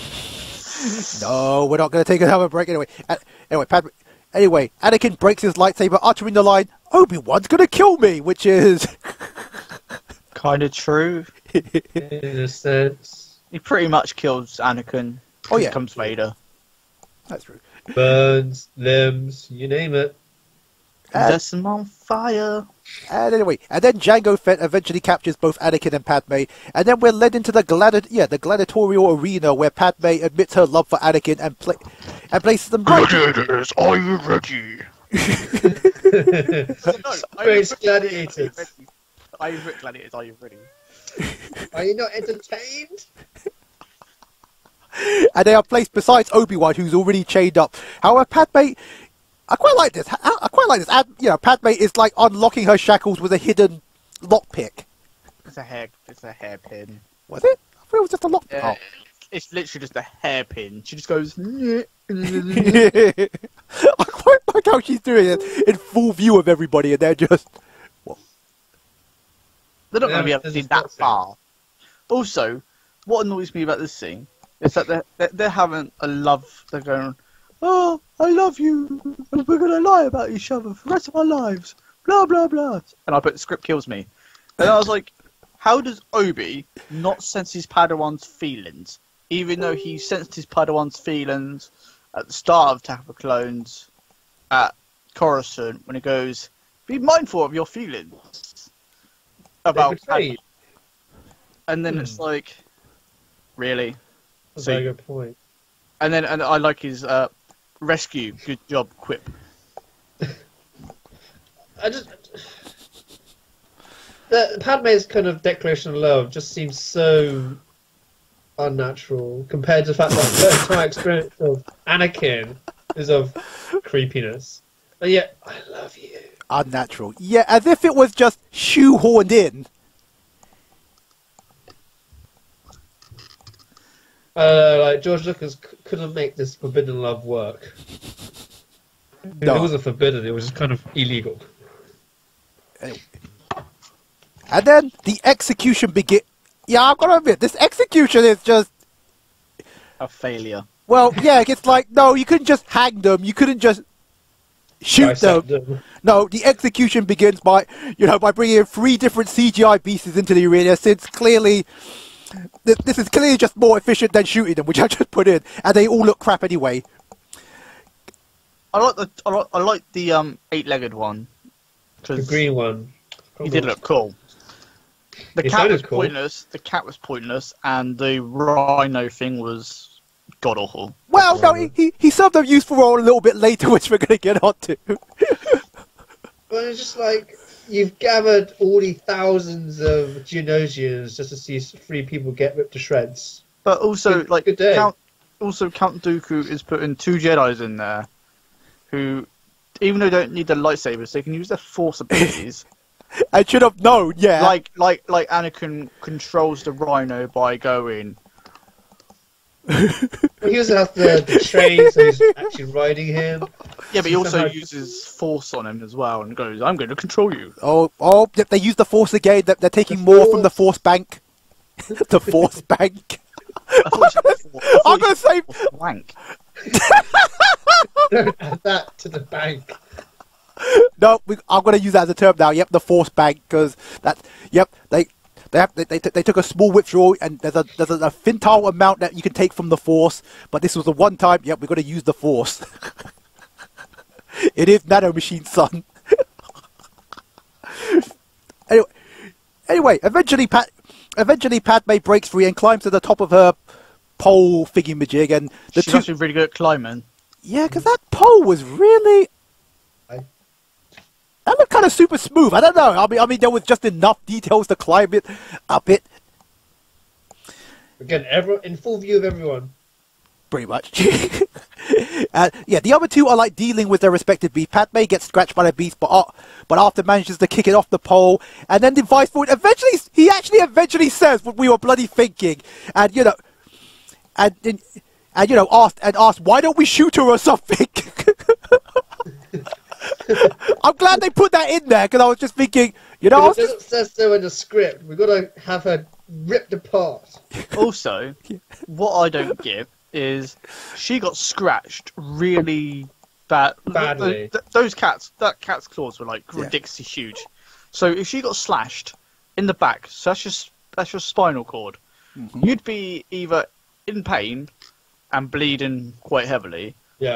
No, we're not going to take another break anyway. Anyway, Anakin breaks his lightsaber, uttering the line, "Obi-Wan's going to kill me," which is... kind of true. In a sense. He pretty much kills Anakin. Oh, yeah. Comes Vader. That's true. Burns, limbs, you name it. Sets him on fire. And then Jango Fett eventually captures both Anakin and Padme, and then we're led into the gladiatorial arena where Padme admits her love for Anakin and places them right. Gladiators, are you ready? Space gladiators. Are you ready? Gladiators, are you ready? Are you not entertained? And they are placed beside Obi-Wan, who's already chained up. However, Padme... I quite like this. And, Padme is like unlocking her shackles with a hidden lockpick. It's a hairpin. Was it? I thought it was just a lockpick. Yeah, it's literally just a hairpin. She just goes. I quite like how she's doing it in full view of everybody, and they're just. Well. They're not going to be able to see that far. Also, what annoys me about this scene is that they're having a love. They're going. Oh, I love you, and we're going to lie about each other for the rest of our lives, blah, blah, blah. And I put, the script kills me. And I was like, how does Obi not sense his Padawan's feelings, even though he sensed his Padawan's feelings at the start of Attack of the Clones, at Coruscant, when he goes, be mindful of your feelings about Padme. And then it's like, really? That's a very good point. And I like his... rescue, good job, quip. Padme's kind of declaration of love just seems so unnatural compared to the fact that the entire experience of Anakin is of creepiness. And yet, I love you. Unnatural. Yeah, as if it was just shoehorned in. Like George Lucas couldn't make this forbidden love work. No. It wasn't forbidden, it was just kind of illegal. And then the execution begins. Yeah, I've got to admit, this execution is just... a failure. Well, yeah, it's like, no, you couldn't just hang them, you couldn't just shoot them. No, the execution begins by bringing in 3 different CGI beasts into the arena, since clearly... This is clearly just more efficient than shooting them, which I just put in, and they all look crap anyway. I like the 8-legged one. The green one. He did look cool. The cat was pointless. The cat was pointless, and the rhino thing was god awful. Well, no, he served a useful role a little bit later, which we're going to get onto. Well, it's just like you've gathered all the thousands of Geonosians just to see 3 people get ripped to shreds. But also, good day. Count Dooku is putting 2 Jedis in there, who, even though they don't need their lightsabers, they can use their Force abilities. I should have known, yeah. Like Anakin controls the rhino by going. He doesn't have the train, so he's actually riding him. Yeah, but he also uses Force on him as well, and goes, "I'm going to control you." Oh, they use the Force again. They're taking more from the Force bank. The Force bank. I'm going to say wank. Don't add that to the bank. No, I'm going to use that as a term now. Yep, the Force bank, because they took a small withdrawal, and there's a infantile amount that you can take from the Force, but this was the one time. Yep, we're going to use the Force. It is Nano Machine, son. Anyway, eventually Padme breaks free and climbs to the top of her pole thingy-majig, and She's actually really good at climbing. Yeah, because that pole was really. That looked kind of super smooth. I don't know. I mean, there was just enough details to climb it up it. Again, in full view of everyone. Pretty much. Yeah, the other two are like dealing with their respective beasts. Padme gets scratched by the beast, but after manages to kick it off the pole, and then the Viceroy eventually says what we were bloody thinking, and asked why don't we shoot her or something. I'm glad they put that in there, because I was just thinking, It doesn't say so in the script. We've got to have her ripped apart. Also, what I don't get is she got scratched really badly. That cat's claws were like ridiculously huge. So if she got slashed in the back, so that's your spinal cord, you'd be either in pain and bleeding quite heavily,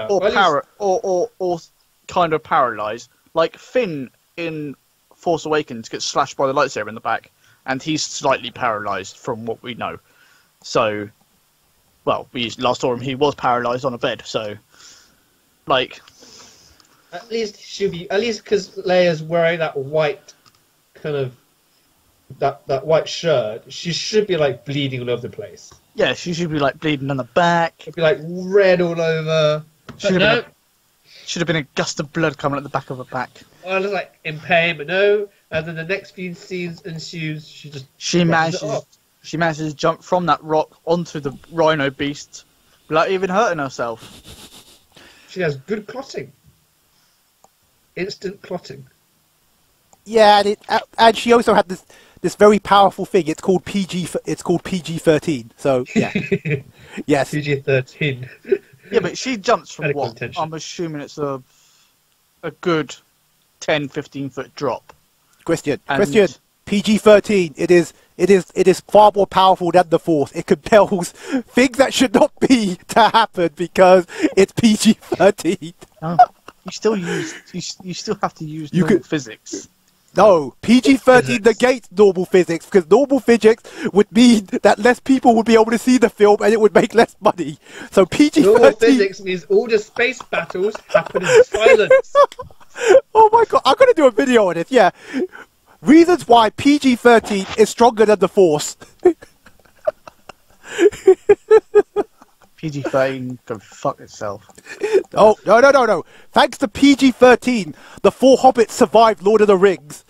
or kind of paralyzed, like Finn in Force Awakens gets slashed by the lightsaber in the back, and he's slightly paralyzed from what we know. So, well, we last saw him; he was paralyzed on a bed. So, like, at least because Leia's wearing that white kind of that white shirt, she should be like bleeding all over the place. Yeah, she should be like bleeding on the back. It'd be like red all over. Should have been a gust of blood coming at the back of her back. I was like in pain, but no. And then the next few scenes ensues. She manages to jump from that rock onto the rhino beast without even hurting herself. She has good clotting. Instant clotting. Yeah, and she also had this very powerful thing. It's called PG-13. So yeah, yes, PG-13. Yeah, but she jumps from Medical what? attention. I'm assuming it's a good 10, 15-foot drop. Christian, PG-13. It is far more powerful than the Force. It compels things that should not be to happen because it's PG-13. Oh, you still have to use normal physics. No, PG-13 negates normal physics, because normal physics would mean that less people would be able to see the film and it would make less money. So PG-13... Normal physics means all the space battles happen in silence. Oh my god, I'm going to do a video on it, yeah. Reasons why PG-13 is stronger than the Force. PG-13 can fuck itself. Oh, no. Thanks to PG-13, the 4 hobbits survived Lord of the Rings.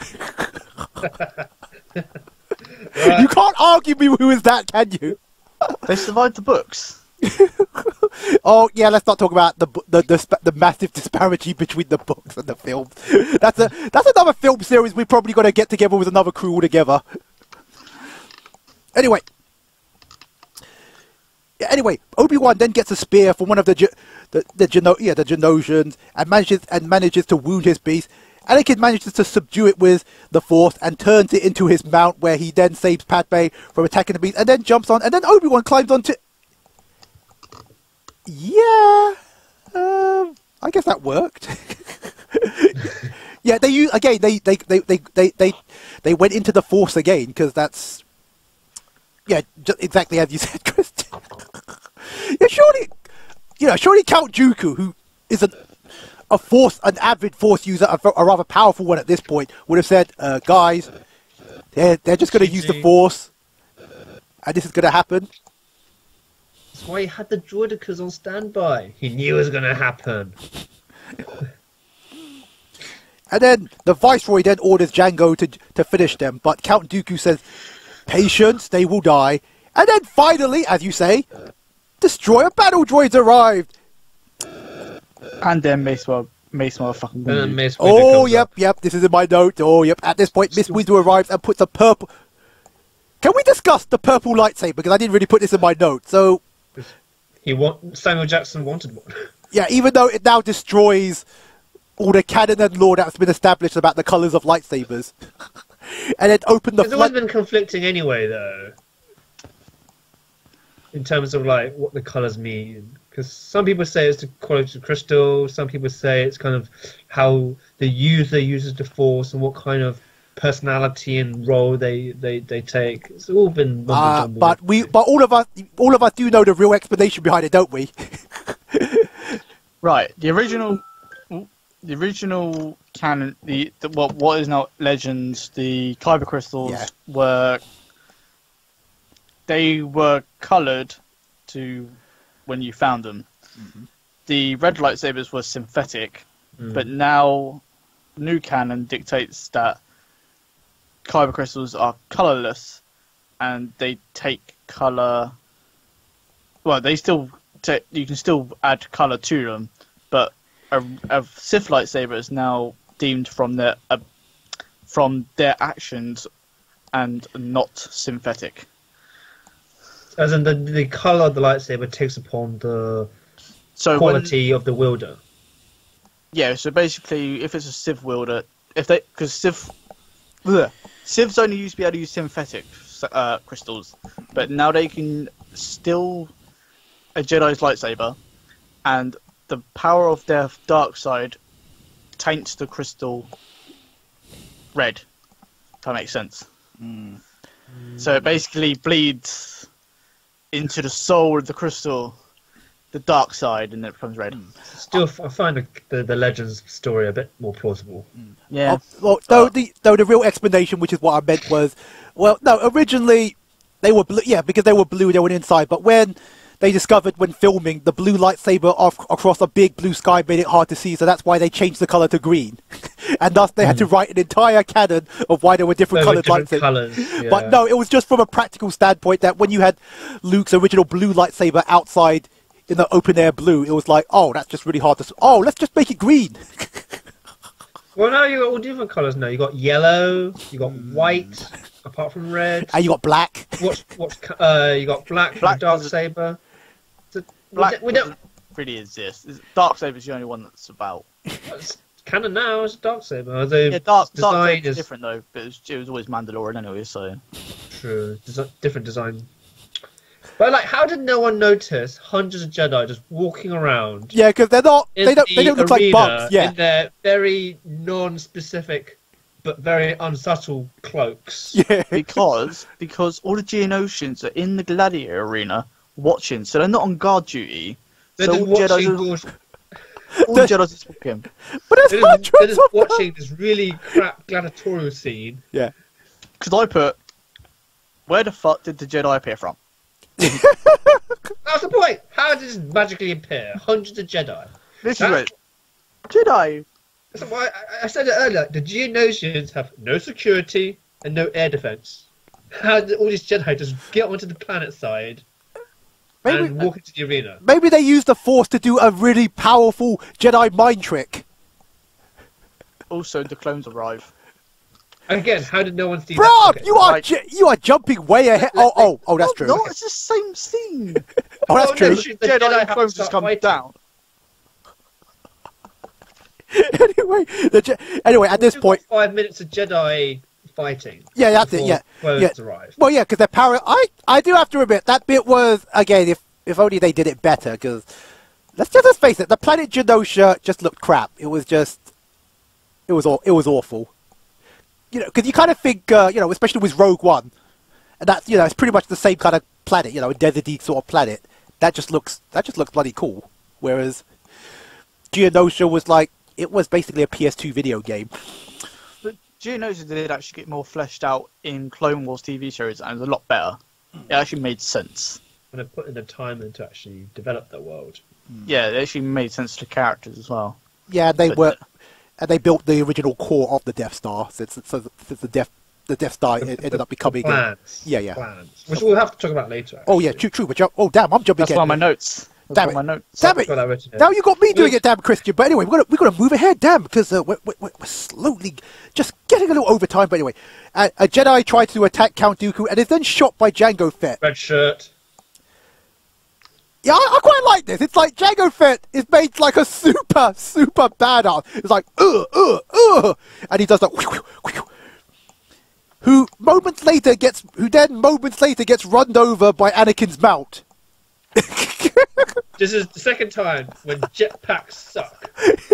You can't argue me who is that, can you? They survived the books. Oh, yeah, let's not talk about the massive disparity between the books and the films. That's another film series we're probably going to get together with another crew altogether. Anyway, Obi-Wan then gets a spear from one of the Genosians and manages to wound his beast. Anakin manages to subdue it with the Force and turns it into his mount, where he then saves Padme from attacking the beast and then jumps on, and then Obi-Wan climbs onto... Yeah, I guess that worked. Yeah, they went into the Force again, because that's... Yeah, just exactly as you said, Christian. Yeah, surely Count Dooku, who is an avid Force user, a rather powerful one at this point, would have said, guys, they're just going to use the Force, and this is going to happen. That's why he had the droidekas on standby. He knew it was going to happen. And then the Viceroy then orders Jango to finish them, but Count Dooku says, patience, they will die. And then finally, as you say, destroyer battle droids arrived. And then Mace motherfucking Windu. Oh, yep, this is in my note. Oh, yep, at this point, Miss Windu arrives and puts a purple... Can we discuss the purple lightsaber? Because I didn't really put this in my note, so... Samuel Jackson wanted one. Yeah, even though it now destroys all the canon and lore that's been established about the colours of lightsabers. and then open the It's always flood. been conflicting anyway, though, in terms of like what the colors mean. Because some people say it's the quality of crystal, some people say it's kind of how the user uses the force and what kind of personality and role they take. It's all been mumbo-jumbo. But all of us do know the real explanation behind it, don't we? Right. The original canon, what is now Legends, the kyber crystals were coloured to when you found them. Mm-hmm. The red lightsabers were synthetic, but now new canon dictates that kyber crystals are colourless, and they take colour. Well, they still you can still add colour to them, but a Sith lightsaber is now deemed from their actions and not synthetic. As in the color of the lightsaber takes upon the quality of the wielder. Yeah, so basically, if it's a Sith wielder, because Siths only used to be able to use synthetic crystals, but now they can still a Jedi's lightsaber, and the power of their dark side taints the crystal red. If that makes sense. So it basically bleeds into the soul of the crystal, the dark side, and then it becomes red. Still, I find the Legends story a bit more plausible. Yeah. Though the real explanation, which is what I meant, was, well, no, originally they were blue, because they were blue, they went inside, but when they discovered when filming the blue lightsaber across a big blue sky made it hard to see, so that's why they changed the color to green. And thus they had to write an entire canon of why there were different colored lightsabers. Yeah. But no, it was just from a practical standpoint that when you had Luke's original blue lightsaber outside in the open air blue, it was like, oh, that's just really hard to... Oh, let's just make it green. Well, now you got all different colors now. You got yellow, you got white, apart from red. And you got black. You got black dark saber. Black we don't really exist. Dark saber's the only one that's about. It's canon now. It's dark saber. Dark design saber's is different though, but it was always Mandalorian anyway. So true. Different design. But like, how did no one notice hundreds of Jedi just walking around? Yeah, because they don't look like bugs. Yeah, in their very non-specific but very unsubtle cloaks. Yeah, because all the Geonosians are in the gladiator arena watching, so they're not on guard duty. They're So just all the Jedi just walking. but there's they're hundreds just of them. watching this really crap gladiatorial scene. Yeah. Because I put, where the fuck did the Jedi appear from? That's the point. How did it magically appear? Hundreds of Jedi. This is it. Jedi. That's why I said it earlier. The Geonosians have no security and no air defense. How did all these Jedi just get onto the planet side and walk into the arena? Maybe they used the Force to do a really powerful Jedi mind trick. Also, the clones arrive. Again, how did no one see Bro, that? Okay. you are jumping way ahead. Oh, that's true. No, it's the same scene. Oh, that's true. No, The the Jedi have to clones start just come fighting. down. Anyway, at this We've point, got 5 minutes of Jedi fighting. yeah, that's it. before Yeah, clones arrive. Well, yeah, because their power. I do have to admit that bit was, again, if only they did it better. Because let's face it, the planet Genosha just looked crap. It was awful. You know, because you kind of think, especially with Rogue One, and that's, it's pretty much the same kind of planet, a deserty sort of planet. That just looks bloody cool. Whereas Geonosia was like, it was basically a PS2 video game. But Geonosis did actually get more fleshed out in Clone Wars TV series, and it was a lot better. It actually made sense. And they put in the time in to actually develop their world. Yeah, it actually made sense to the characters as well. Yeah, and they built the original core of the Death Star. Since the Death Star ended up becoming plans. Plans, which we'll have to talk about later. Actually. Oh yeah, true. But damn, I'm jumping. That's one of my notes. Damn it! My notes. Damn it! Got that written here. Now you got me doing it, damn Christian. But anyway, we're gonna move ahead, damn, because we're slowly just getting a little over time. But anyway, a Jedi tried to attack Count Dooku and is then shot by Jango Fett. Red shirt. Yeah, I quite like this. It's like Jango Fett is made like a super badass. It's like and he does like, who then moments later gets run over by Anakin's mount. This is the second time when jetpacks suck.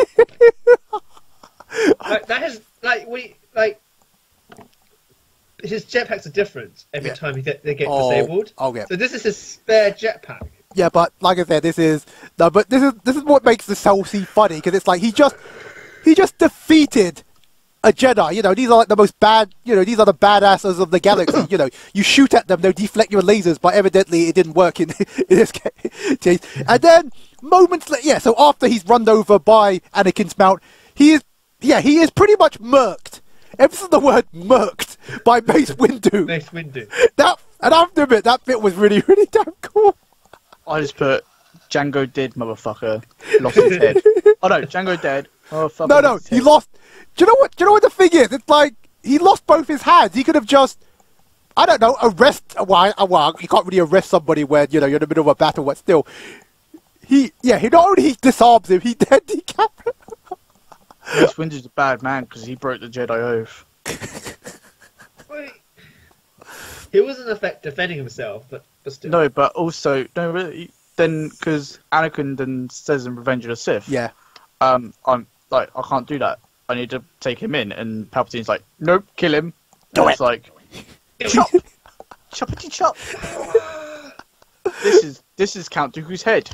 His jetpacks are different every time they get disabled. Oh yeah. So this is his spare jetpack. Yeah, but like I said, this is what makes the cell scene funny, because it's like he just defeated a Jedi. You know, these are like the most bad. You know, these are the badasses of the galaxy. You know, you shoot at them, they'll deflect your lasers, but evidently it didn't work in this case. And then moments later, so after he's run over by Anakin's mount, he is pretty much murked. Emphasis the word murked by Mace Windu. Mace Windu. And I have to admit, that bit was really, really damn cool. I just put Django did, motherfucker. Lost his head. Oh no, Django dead. Motherfucker. No, he lost. Do you know what the thing is? It's like he lost both his hands. He could have just, I don't know, well, you can't really arrest somebody when you're in the middle of a battle, but still, he not only disarms him, he then decapitates. Mace Windu's a bad man because he broke the Jedi oath. Wait. He was in effect defending himself, but still. No, but also really. Then because Anakin then says in Revenge of the Sith, Yeah. I'm like, I can't do that. I need to take him in, and Palpatine's like, nope, kill him. Do it. It's like, chop, choppity chop. This is Count Dooku's head.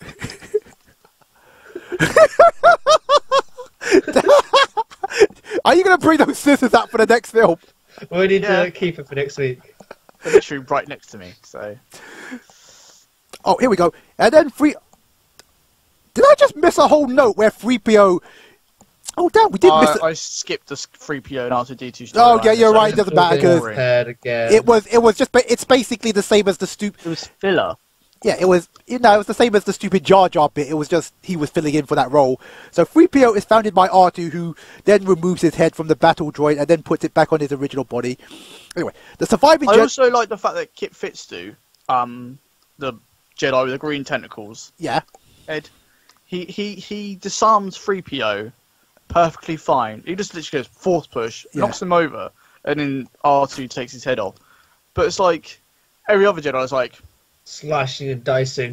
Are you going to bring those scissors out for the next film? We need to keep it for next week. They're literally right next to me, so. Oh, here we go. And then Did I just miss a whole note where 3PO... Oh, damn, we did miss it. I skipped the 3PO and R2-D2 story. Oh, yeah, you're right. It doesn't matter because it's basically the same as the stupid... It was filler. Yeah, it was the same as the stupid Jar Jar bit. It was just he was filling in for that role. So 3PO is founded by R2, who then removes his head from the battle droid and then puts it back on his original body. Anyway, the surviving... I also like the fact that Kit Fitzstew, the Jedi with the green tentacles... Yeah. Ed, he disarms 3PO perfectly fine. He just literally goes force push, knocks him over, and then R2 takes his head off. But it's like, every other Jedi is like... slashing and dicing.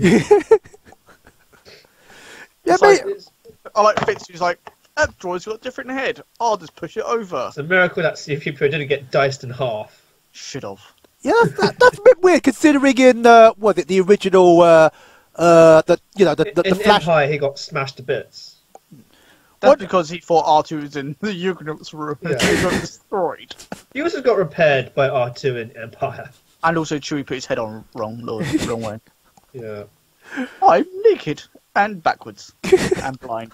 Yeah, I like Fitzstew's like, that droid's got a different head. I'll just push it over. It's a miracle that C-3PO didn't get diced in half. Should have. Yeah, that's a bit weird considering in the original the Flash. Empire he got smashed to bits. That's because he thought R2 was in the Ugnaughts room and he got destroyed. He also got repaired by R2 in Empire. And also Chewie put his head on wrong way. Yeah. I'm naked and backwards and blind.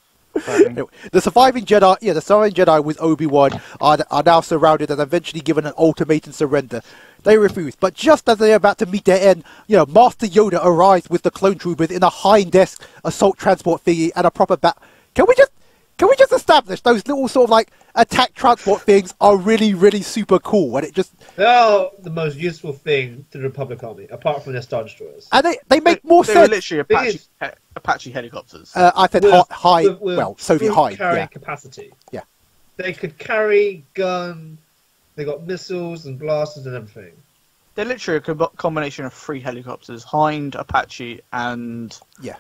The surviving Jedi with Obi-Wan are now surrounded and eventually given an ultimatum surrender. They refuse, but just as they're about to meet their end, Master Yoda arrives with the clone troopers in a high-desk assault transport thingy and a proper Can we just establish those little sort of like attack transport things are really, really super cool, and it just... They are the most useful thing to the Republic Army, apart from their Star Destroyers. And they make more sense. They were literally Apache helicopters. I said Soviet high. Carrying capacity. Yeah. They could carry gun, they got missiles and blasters and everything. They're literally a combination of 3 helicopters, Hind, Apache, and... Yeah.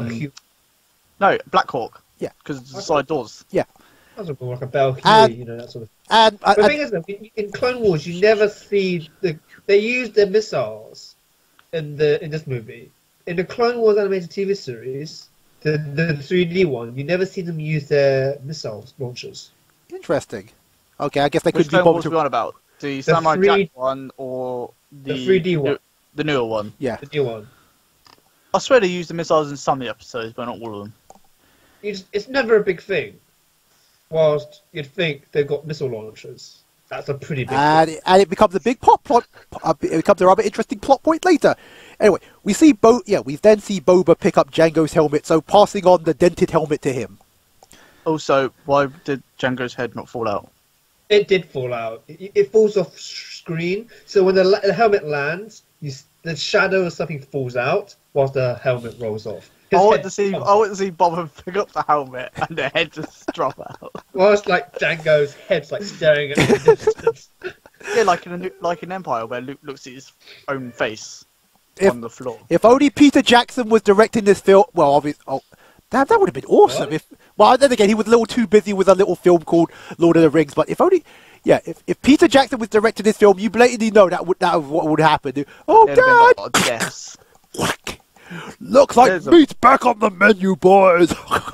No, Black Hawk. Yeah. Because of the side doors. Yeah. That's like a Valkyrie, that sort of thing. And the thing is, though, in Clone Wars, you never see they use their missiles in this movie. In the Clone Wars animated TV series, the 3D one, you never see them use their missiles launchers. Interesting. Okay, I guess they could be bothered to... on about? The Samurai Jack one or the 3D one? The newer one. Yeah. The new one. I swear they used the missiles in some of the episodes, but not all of them. It's never a big thing. Whilst you'd think they've got missile launchers. That's a pretty big thing. And it becomes a big plot. It becomes a rather interesting plot point later. Anyway, we then see Boba pick up Django's helmet, so passing on the dented helmet to him. Also, why did Django's head not fall out? It did fall out. It falls off screen, so when the helmet lands, the shadow of something falls out whilst the helmet rolls off. I want to see Boba pick up the helmet and the head just drop out. Whilst like Django's head's like staring at the distance. Yeah, like in Empire, where Luke looks at his own face on the floor. If only Peter Jackson was directing this film. Well, obviously, that would have been awesome. What? Well, then again, he was a little too busy with a little film called Lord of the Rings. But if only, yeah, if Peter Jackson was directing this film, you blatantly know that was what would happen. Oh, There'd have been a Dad! lot of deaths. Whack! Looks like There's meat's back on the menu, boys.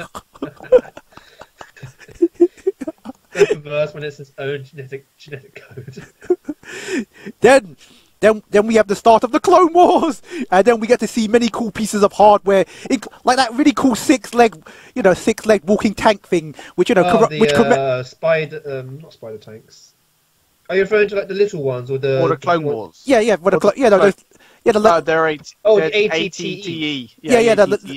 The verse when it's its own genetic code. Then we have the start of the Clone Wars, and then we get to see many cool pieces of hardware, like that really cool six-leg walking tank thing, which not spider tanks. Are you referring to like the little ones or the Clone Wars? yeah, the they're ATTE. yeah,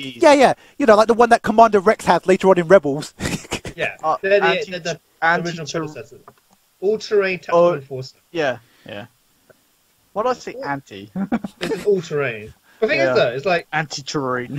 like the one that Commander Rex has later on in Rebels. Yeah, they're the original predecessors. All-terrain tactical enforcement. Yeah. Why do I say anti? It's an all-terrain. The thing is, though, it's like anti-terrain.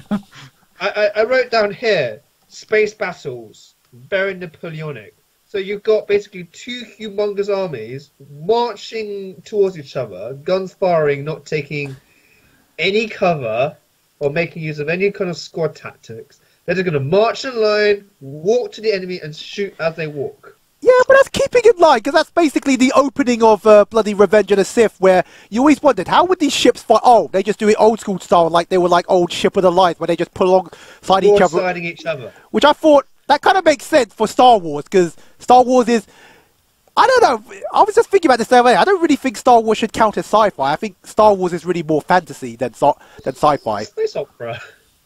I wrote down here space battles, very Napoleonic. So you've got basically two humongous armies marching towards each other, guns firing, not taking any cover or making use of any kind of squad tactics. They're just going to march in line, walk to the enemy, and shoot as they walk. Yeah, but that's keeping in line, because that's basically the opening of bloody Revenge of the Sith, where you always wondered, how would these ships fight? Oh, they just do it old school style, like they were like old Ship of the Light, where they just pull alongside each other. Broadsiding each other. Which I thought, that kind of makes sense for Star Wars, because Star Wars is... I don't know, I was just thinking about this the other day. I don't really think Star Wars should count as sci-fi. I think Star Wars is really more fantasy than sci-fi. Space opera.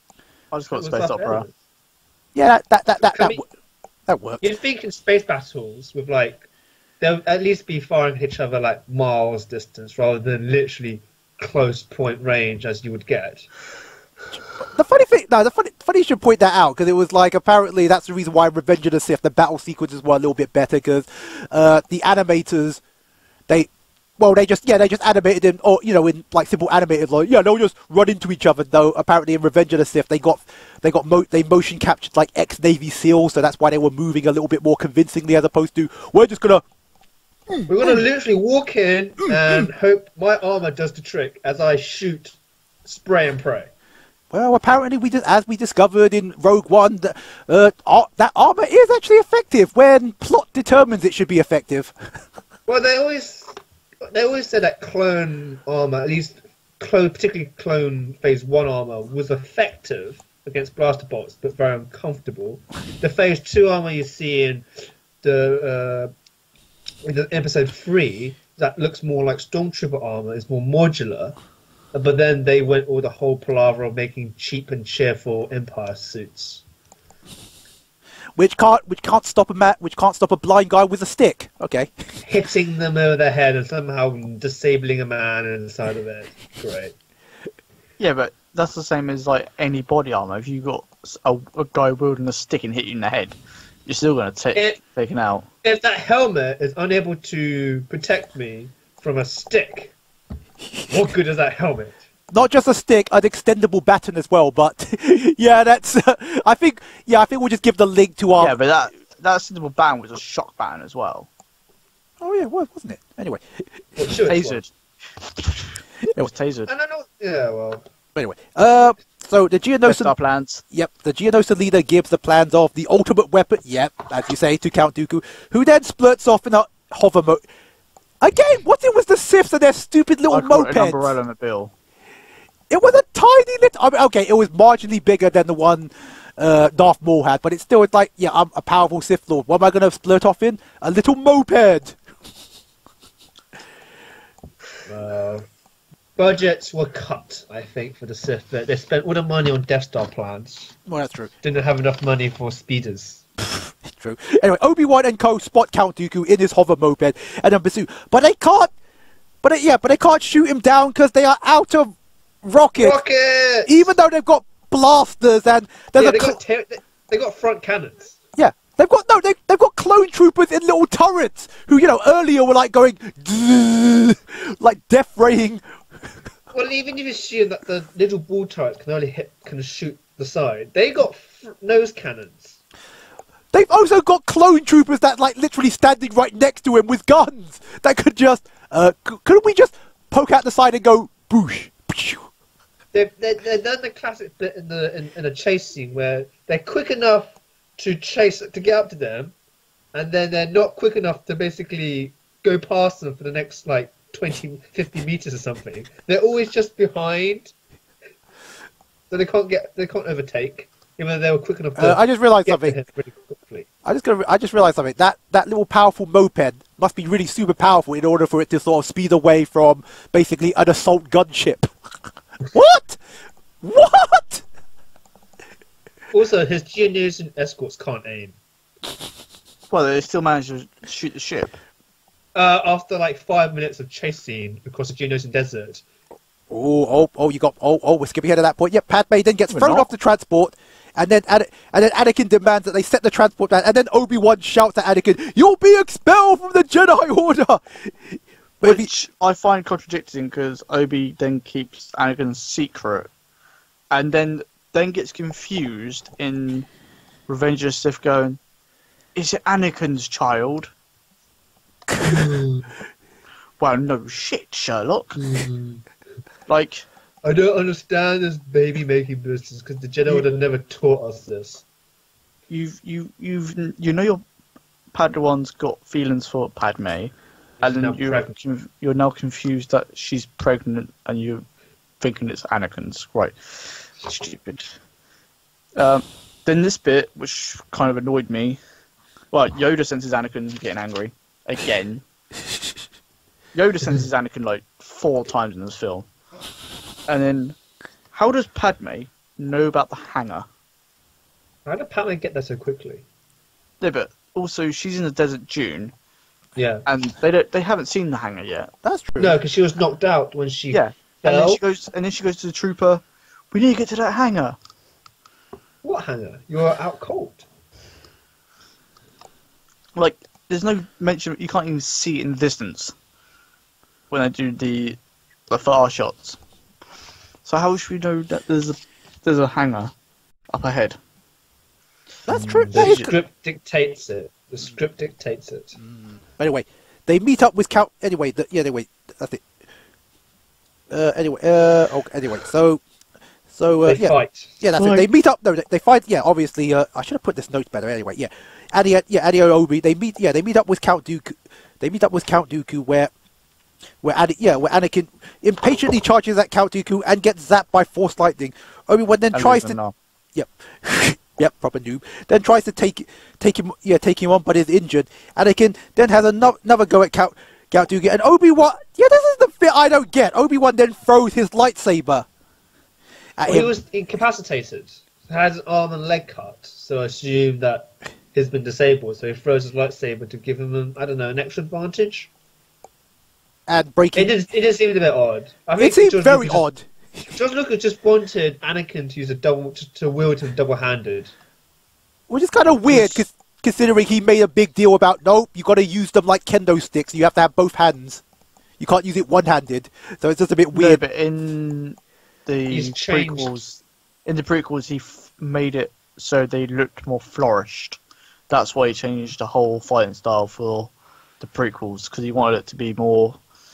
I just got space opera. Yeah, that worked. You'd think in space battles with like they'll at least be firing at each other like miles distance rather than literally close point range as you would get. The funny you should point that out, because it was like apparently that's the reason why in Revenge of the Sith the battle sequences were a little bit better, because the animators they just animated them, or in like simple animated, like they'll just run into each other. Though apparently in Revenge of the Sith they motion captured like ex-Navy SEALs, so that's why they were moving a little bit more convincingly, as opposed to we're gonna literally walk in and hope my armor does the trick as I shoot, spray and pray. Well, apparently as we discovered in Rogue One, that armor is actually effective when plot determines it should be effective. Well, they always said that clone armor, at least particularly clone phase 1 armor, was effective against blaster bolts, but very uncomfortable. The phase 2 armor you see in the episode 3, that looks more like stormtrooper armor, is more modular. But then they went all the whole palaver of making cheap and cheerful Empire suits, which can't stop a blind guy with a stick. Okay, hitting them over the head and somehow disabling a man inside of it. Great. Yeah, but that's the same as like any body armor. If you got a guy wielding a stick and hit you in the head, you're still going to take it out. If that helmet is unable to protect me from a stick, what good is that helmet? Not just a stick, an extendable baton as well. But yeah, that's. I think we'll just give the link to our. Yeah, but that extendable baton was a shock baton as well. Oh yeah, wasn't it? Anyway, tasered. It was tasered. I don't know. Yeah, well. Anyway, so the Geonosis plans. Yep, the Geonosis leader gives the plans of the ultimate weapon. Yep, as you say, to Count Dooku, who then splurts off in a hover mode. Again, what it was the Siths and their stupid little mopeds? An umbrella on the bill. It was a tiny little. I mean, okay, it was marginally bigger than the one Darth Maul had, but it's still like, yeah, I'm a powerful Sith Lord. What am I going to splurt off in? A little moped. Budgets were cut, I think, for the Sith. They spent all the money on Death Star plans. Well, that's true. Didn't have enough money for speeders. True. Anyway, Obi-Wan and Co spot Count Dooku in his hover moped and then pursue. But they can't. But they can't shoot him down because they are out of rockets. Even though they've got blasters and there's they got front cannons. Yeah, they've got clone troopers in little turrets who earlier were like going like death raying. Well, even if you assume that the little ball turret can shoot the side, they got nose cannons. They've also got clone troopers that like literally standing right next to him with guns that could just Couldn't we just poke out the side and go boosh? They've done the classic bit in a chase scene where they're quick enough to get up to them, and then they're not quick enough to basically go past them for the next like 20, 50 meters or something. They're always just behind, so they can't overtake. Even though they were quick enough to I just realised get something. to him really quickly. I just realised something. That little powerful moped must be really super powerful in order for it to sort of speed away from basically an assault gunship. What? What? Also, his Geonosian escorts can't aim. Well, they still managed to shoot the ship. After like 5 minutes of chase scene across the Geonosian desert. We're skipping ahead of that point. Yep, Padme then gets We're thrown not. off the transport, and then Anakin demands that they set the transport down, and then Obi-Wan shouts at Anakin, "You'll be expelled from the Jedi Order!" Which I find contradicting because Obi then keeps Anakin's secret, and then gets confused in Revenge of the Sith, going, "Is it Anakin's child?" Well, no shit, Sherlock. Like, I don't understand this baby making business because the Jedi Order never taught us this. you know your Padawan's got feelings for Padme, and now then you're now confused that she's pregnant, and you're thinking it's Anakin's. Right? Stupid. Then this bit, which kind of annoyed me. Well, Yoda senses Anakin getting angry again. Yoda senses Anakin like 4 times in this film. And then, how does Padme know about the hangar? How did Padme get there so quickly? Yeah, but also she's in the desert dune, Yeah. and they haven't seen the hangar yet. That's true. No, because she was knocked out when she Yeah, fell. and then she goes to the trooper. We need to get to that hangar. What hangar? You're out cold. Like, there's no mention. You can't even see it in the distance when they do the far shots. So how should we know that there's a hangar up ahead? That's true. The That is script dictates it. The script dictates it. Anyway, they meet up with Count. Anyway, that's it. Anyway, so They yeah, fight. yeah, that's it. They meet up. No, they fight. Yeah, obviously. I should have put this note better. Anyway, yeah, Annie and Obi. They meet. Yeah, they meet up with Count Dooku. They meet up with Count Dooku where Anakin impatiently charges at Count Dooku and gets zapped by Force lightning. Obi-Wan then tries to. Yep. Yep, proper noob. Then tries to take him on, but is injured. Anakin then has another go at Count Dooku, and Obi-Wan. Yeah, this is the bit I don't get. Obi-Wan then throws his lightsaber at He him. was incapacitated. Had his arm and leg cut, so I assume that he's been disabled. So he throws his lightsaber to give him, an extra advantage. And breaking. It did seem a bit odd. I It think seemed George very Lucas odd. George Lucas just wanted Anakin to use to wield him double-handed. Which is kind of weird, considering he made a big deal about, nope, you got to use them like kendo sticks. You have to have both hands. You can't use it one-handed. So it's just a bit weird. No, but in the prequels, he made it so they looked more flourished. That's why he changed the whole fighting style for the prequels, because he wanted it to be more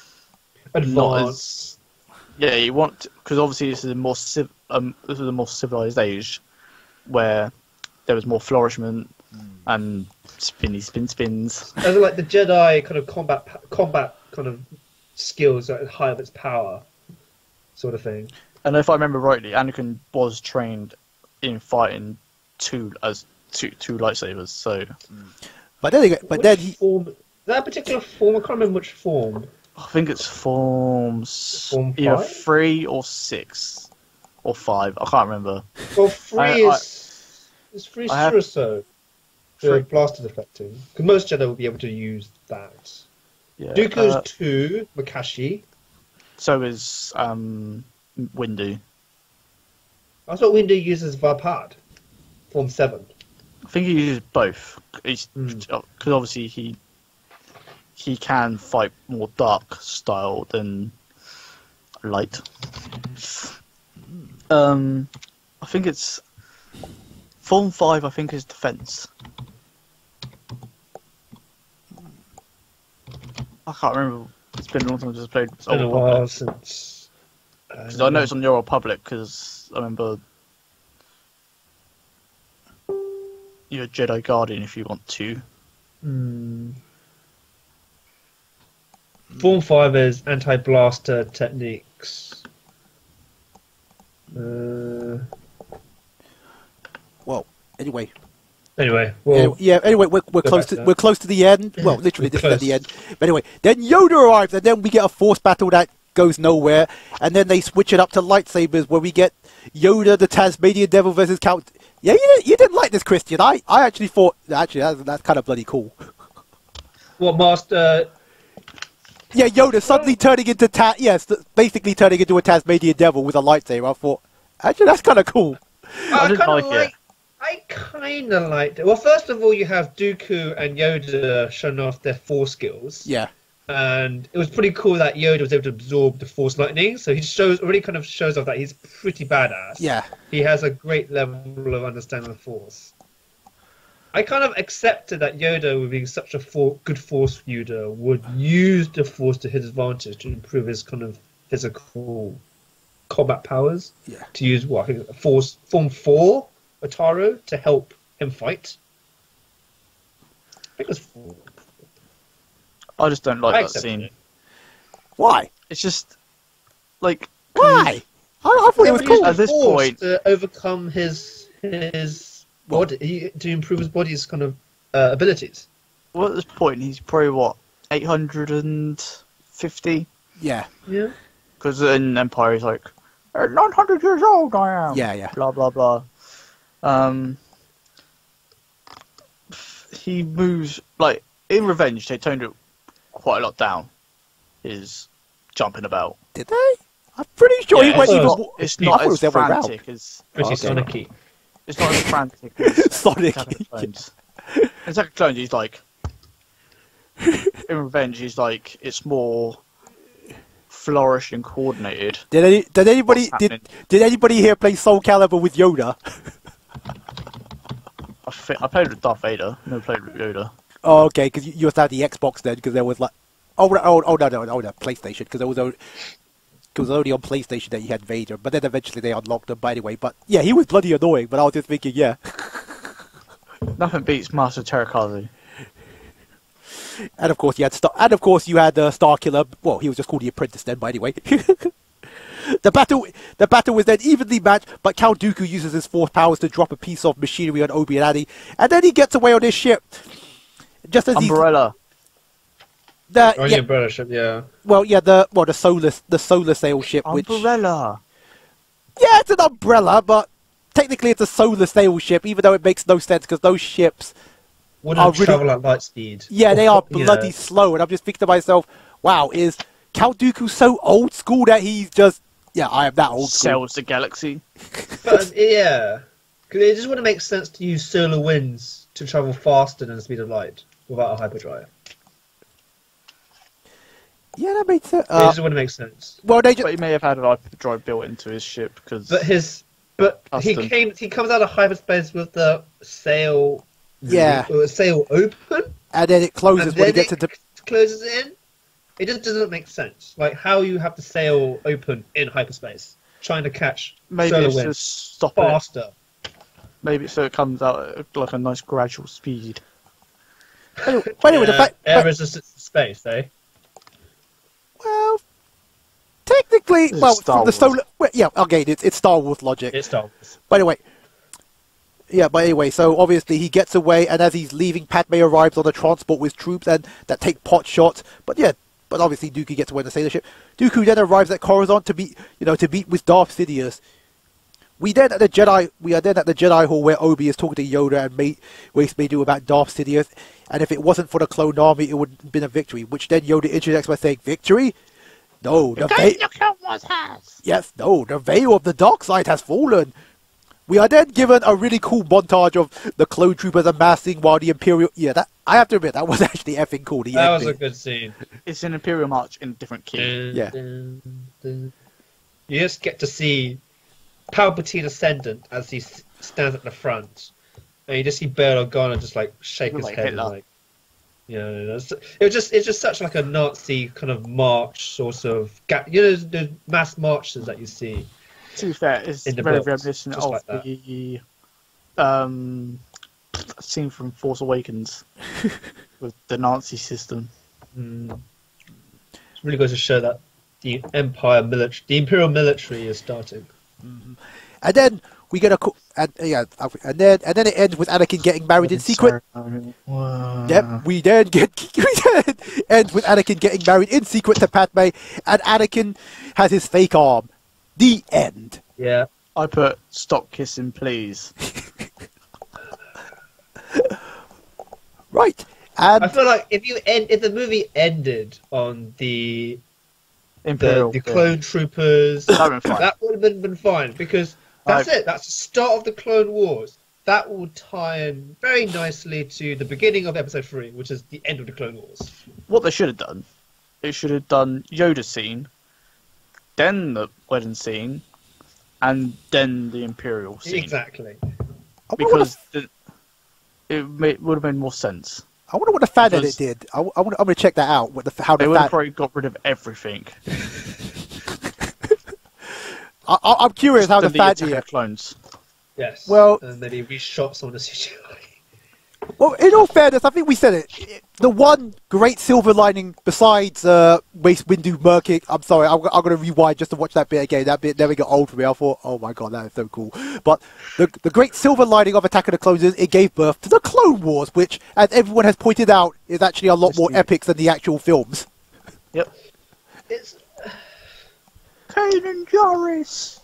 Advanced. Yeah, you want, because obviously this is a more civilized age where there was more flourishment and spins. As in, like the Jedi kind of combat kind of skills at the height of its power, sort of thing. And if I remember rightly, Anakin was trained in fighting two lightsabers. So, But then he. Form, that particular form, I can't remember which form. I think it's forms Form either 5? 3 or 6 or 5. I can't remember. Well, 3 is 3 I have- or so. The blaster deflecting. Because most Jedi will be able to use that. Yeah. Dooku's 2, Makashi. So is Windu. I thought Windu uses Varpad. Form 7. I think he uses both. Because obviously he can fight more dark style than light. I think it's Form 5. I think is defense. I can't remember. It's been a long time since I played It's been a Old while Republic. since. Because I know it's on the Old Republic, because I remember you're a Jedi Guardian if you want to. Form 5 is anti-blaster techniques. Well, anyway. Anyway, well, Anyway, we're close back to to that. we're close to the end. Well, literally, We're this is at close. the end. But anyway, then Yoda arrives, and then we get a force battle that goes nowhere, and then they switch it up to lightsabers, where we get Yoda, the Tasmanian Devil versus Count. Yeah, you didn't like this, Christian. I actually thought that's kind of bloody cool. what Master? Yeah, Yoda suddenly turning into basically turning into a Tasmanian Devil with a lightsaber. I thought, actually, that's kind of cool. I didn't kinda like it. I kind of liked it. Well, first of all, you have Dooku and Yoda showing off their force skills. Yeah, And it was pretty cool that Yoda was able to absorb the Force lightning. So he already kind of shows off that he's pretty badass. yeah. He has a great level of understanding of the Force. I kind of accepted that Yoda, with being such a good Force user, would use the Force to his advantage to improve his kind of physical combat powers. Yeah. To use what I think Force Form 4 Ataru to help him fight. I think it was 4. I just don't like I that accept scene. it. Why? It's just like Why? I thought it was He cool. used At this the Force point- to overcome his body, to improve his body's kind of abilities. Well, at this point, he's probably what 850. Yeah, Yeah. Because in Empire, he's like 900 years old. I am. yeah. Blah blah blah. He moves like in Revenge. They toned it quite a lot down. His jumping about. Did they? I'm pretty sure he Yeah, went it's even. not- more- It's I not thought it was as the other way around. frantic as. Pretty Okay. Sonic-y. It's not as frantic as Sonic. Attack of the Clones. In Attack of the Clones, he's like. In Revenge, he's like it's more flourished and coordinated. Did anybody What's did happening? did anybody here play Soul Calibur with Yoda? I played with Darth Vader. Never played with Yoda. Oh, okay, because you must have the Xbox then, because there was like, no, PlayStation, because it was only on PlayStation that you had Vader, but then eventually they unlocked him. By the way, but yeah, he was bloody annoying. But I was just thinking, yeah, Nothing beats Master Terakazu. and of course you had you had Star Killer. Well, he was just called the Apprentice then, by the way. The battle was then evenly matched, but Count Dooku uses his force powers to drop a piece of machinery on Obi and Annie, and then he gets away on his ship. Just as Umbrella. On yeah, your brother ship, yeah. the solar sail ship, which Umbrella. yeah, it's an umbrella, but technically it's a solar sail ship, even though it makes no sense because those ships, Wouldn't really- travel at light speed. yeah, they are Yeah. bloody slow, and I'm just thinking to myself, wow, is Count Dooku so old school that he's just, yeah, I am that old school. Sails the galaxy. But, yeah. Because it just wouldn't make sense to use solar winds to travel faster than the speed of light without a hyperdrive. Yeah, that makes sense. It just wouldn't make sense. Well, they just But he may have had a hyperdrive built into his ship because But Custom. he comes out of hyperspace with the sail. Yeah. Sail open. and then it closes And when he then gets it into. closes in. It just doesn't make sense. Like how you have the sail open in hyperspace, trying to catch maybe solar it's winds just stopping it. faster. Maybe so it comes out at like a nice gradual speed. But anyway, the fact. air but- resistance to space, eh? well, technically, This is well, Star from the Wars. solar. Well, yeah, again, it's Star Wars logic. It's Star Wars. By the way, yeah, but anyway, so obviously he gets away, and as he's leaving, Padme arrives on a transport with troops and that take pot shots. But yeah, but obviously Dooku gets away in the sailor ship. Dooku then arrives at Coruscant to meet with Darth Sidious. We are then at the Jedi Hall where Obi is talking to Yoda and Mace Windu about Darth Sidious, and if it wasn't for the clone army, it would have been a victory. Which then Yoda interjects by saying, "Victory? No, the veil of the dark side has fallen." We are then given a really cool montage of the clone troopers amassing while the Imperial. Yeah, that I have to admit that was actually effing cool. The That end was a bit. good scene. It's an Imperial March in a different key. Yeah. You just get to see Palpatine Ascendant as he stands at the front, and you just see Bail Organa just like shake his Like head Hitler. and like, It's just such like a Nazi kind of march, sort of. The mass marches that you see. To be fair, it's In the very books, reminiscent just of like that. the scene from Force Awakens with the Nazi system. It really goes to show that the Imperial military is starting. And then we get and then it ends with Anakin getting married in secret. Yep, we then end with Anakin getting married in secret to Padme, and Anakin has his fake arm. The end. Yeah. I put "Stop kissing, please." Right, and I feel like if the movie ended on the Imperial, the clone troopers, That would've been fine. that would have been fine because that's it. That's the start of the Clone Wars. That will tie in very nicely to the beginning of Episode 3, which is the end of the Clone Wars. What they should have done, they should have done Yoda scene, then the wedding scene, and then the Imperial scene. Exactly. Because it would have made more sense. I wonder what the fan edit Because- did. I'm going to check that out. How They the would have fan. probably got rid of everything. I'm curious how the Then fan. Attack of the Clones. Yes. Well- and then he reshot some of the CGI. Well, in all fairness, I think we said it. The one great silver lining besides Mace Windu murking. I'm sorry, I'm going to rewind just to watch that bit again. That bit never got old for me. I thought, oh my god, that is so cool. But the great silver lining of Attack of the Clones is it gave birth to the Clone Wars, which, as everyone has pointed out, is actually a lot more epic than the actual films. Yep. It's Kanan Jarrus.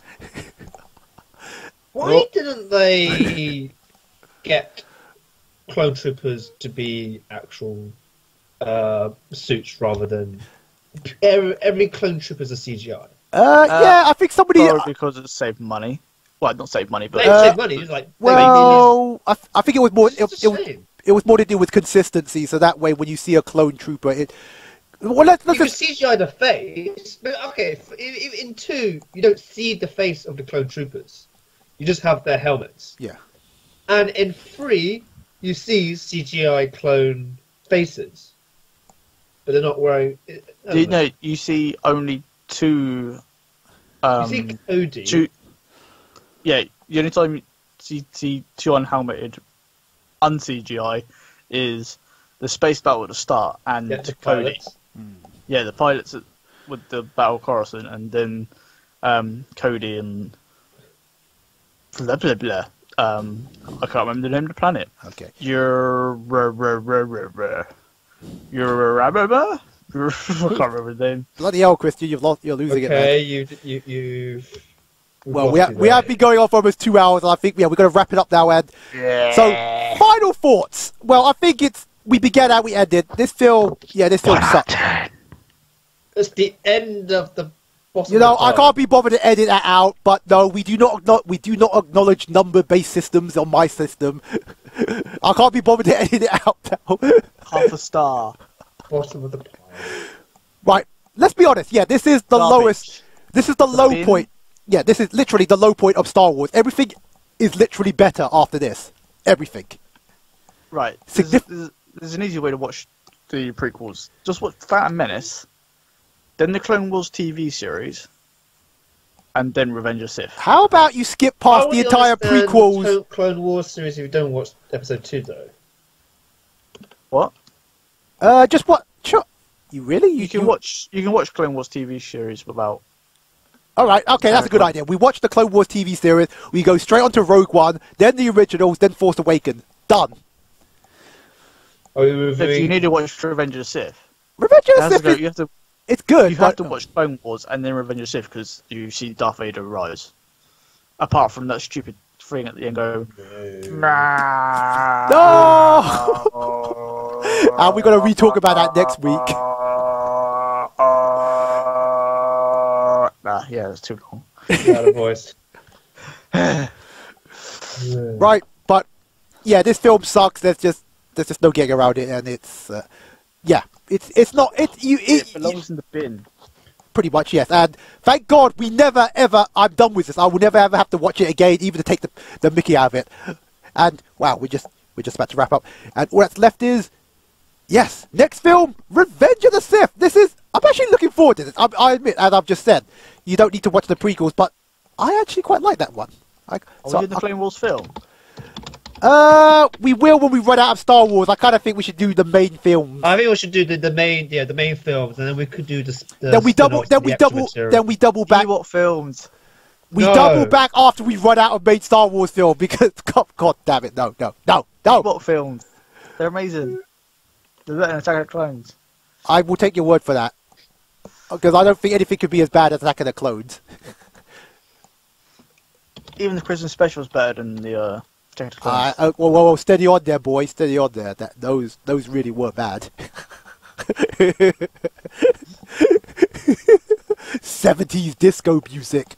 why didn't they get clone troopers to be actual suits rather than every clone trooper is a CGI? Yeah, I think somebody. Probably because it saved money. Well, not saved money, but They save money. It's like Well, I think it was more. it's just the same. It was more to do with consistency. So that way, when you see a clone trooper, it. Well, let's You can just. CGI the face, but okay, in 2, you don't see the face of the clone troopers. You just have their helmets. Yeah. And in 3, you see CGI clone faces, but they're not wearing. you see only two. You see Cody. The only time you see two unhelmeted, un-CGI is the space battle at the start and Yeah, the Cody. pilots. Yeah, the pilots with the battle Coruscant, and then Cody and blah blah blah. I can't remember the name of the planet. Okay. You're I can't remember the name. Bloody hell, Christian, you're losing it. Man. Okay, you've. Well, we have been going on for almost 2 hours, and I think we're going to wrap it up now. And so, final thoughts. Well, I think we began how we ended. This film sucked. It's the end of the. I can't be bothered to edit that out. But no, we do not acknowledge number-based systems on my system. I can't be bothered to edit it out now. Half a star. Bottom of the pile. Right. Let's be honest. Yeah, this is the lowest. This is the low bin. point. Yeah, this is literally the low point of Star Wars. Everything is literally better after this. Everything. Right. There's an easy way to watch the prequels. Just watch Phantom Menace, then the Clone Wars TV series, and then Revenge of the Sith. How about you skip past the entire prequels? Clone Wars series if you don't watch episode 2 though. What? Just what? Sure. You really? You can watch Clone Wars TV series without. All right. Okay, that's a good idea. We watch the Clone Wars TV series. We go straight on to Rogue One, then the originals, then Force Awakens. Done. Are we If reviewing? you need to watch Revenge of the Sith, Revenge of you the have to Sith. go. You have to. It's good. You have but- to watch Clone Wars and then Revenge of the Sith because you see Darth Vader rise. Apart from that stupid thing at the end, go. No. And we're gonna re-talk about that next week. Yeah, that's too long. Out of voice. Right, but yeah, this film sucks. There's just no getting around it, and it's it's not It belongs in the bin. pretty much yes. And thank God we never ever. I'm done with this. I will never ever have to watch it again, even to take the Mickey out of it. And wow, we're just about to wrap up, and all that's left is Yes, next film, Revenge of the Sith. I'm actually looking forward to this. I admit, as I've just said, you don't need to watch the prequels, but I actually quite like that one. Are we doing the Clone Wars film? We will when we run out of Star Wars. I kind of think we should do the main films. I think we should do the main films, and then we could do the Then we double back. What films? We double back after we run out of main Star Wars film because God damn it, no. What films? They're amazing. They're better than Attack of the Clones. I will take your word for that because I don't think anything could be as bad as Attack of the Clones. Even the Christmas special is better than the Attack of the Clones. Well, steady on there, boy. Steady on there. Those really were bad. 70s disco music.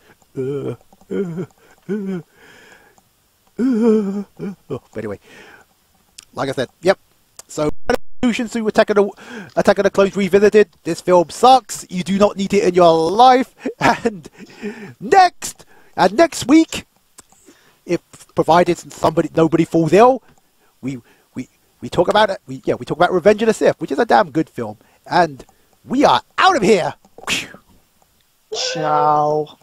But anyway, like I said, yep. So, Evolution to Attack of the Clones Revisited. This film sucks. You do not need it in your life. And next week, if provided nobody falls ill, we talk about it. We talk about Revenge of the Sith, which is a damn good film. And we are out of here. Ciao.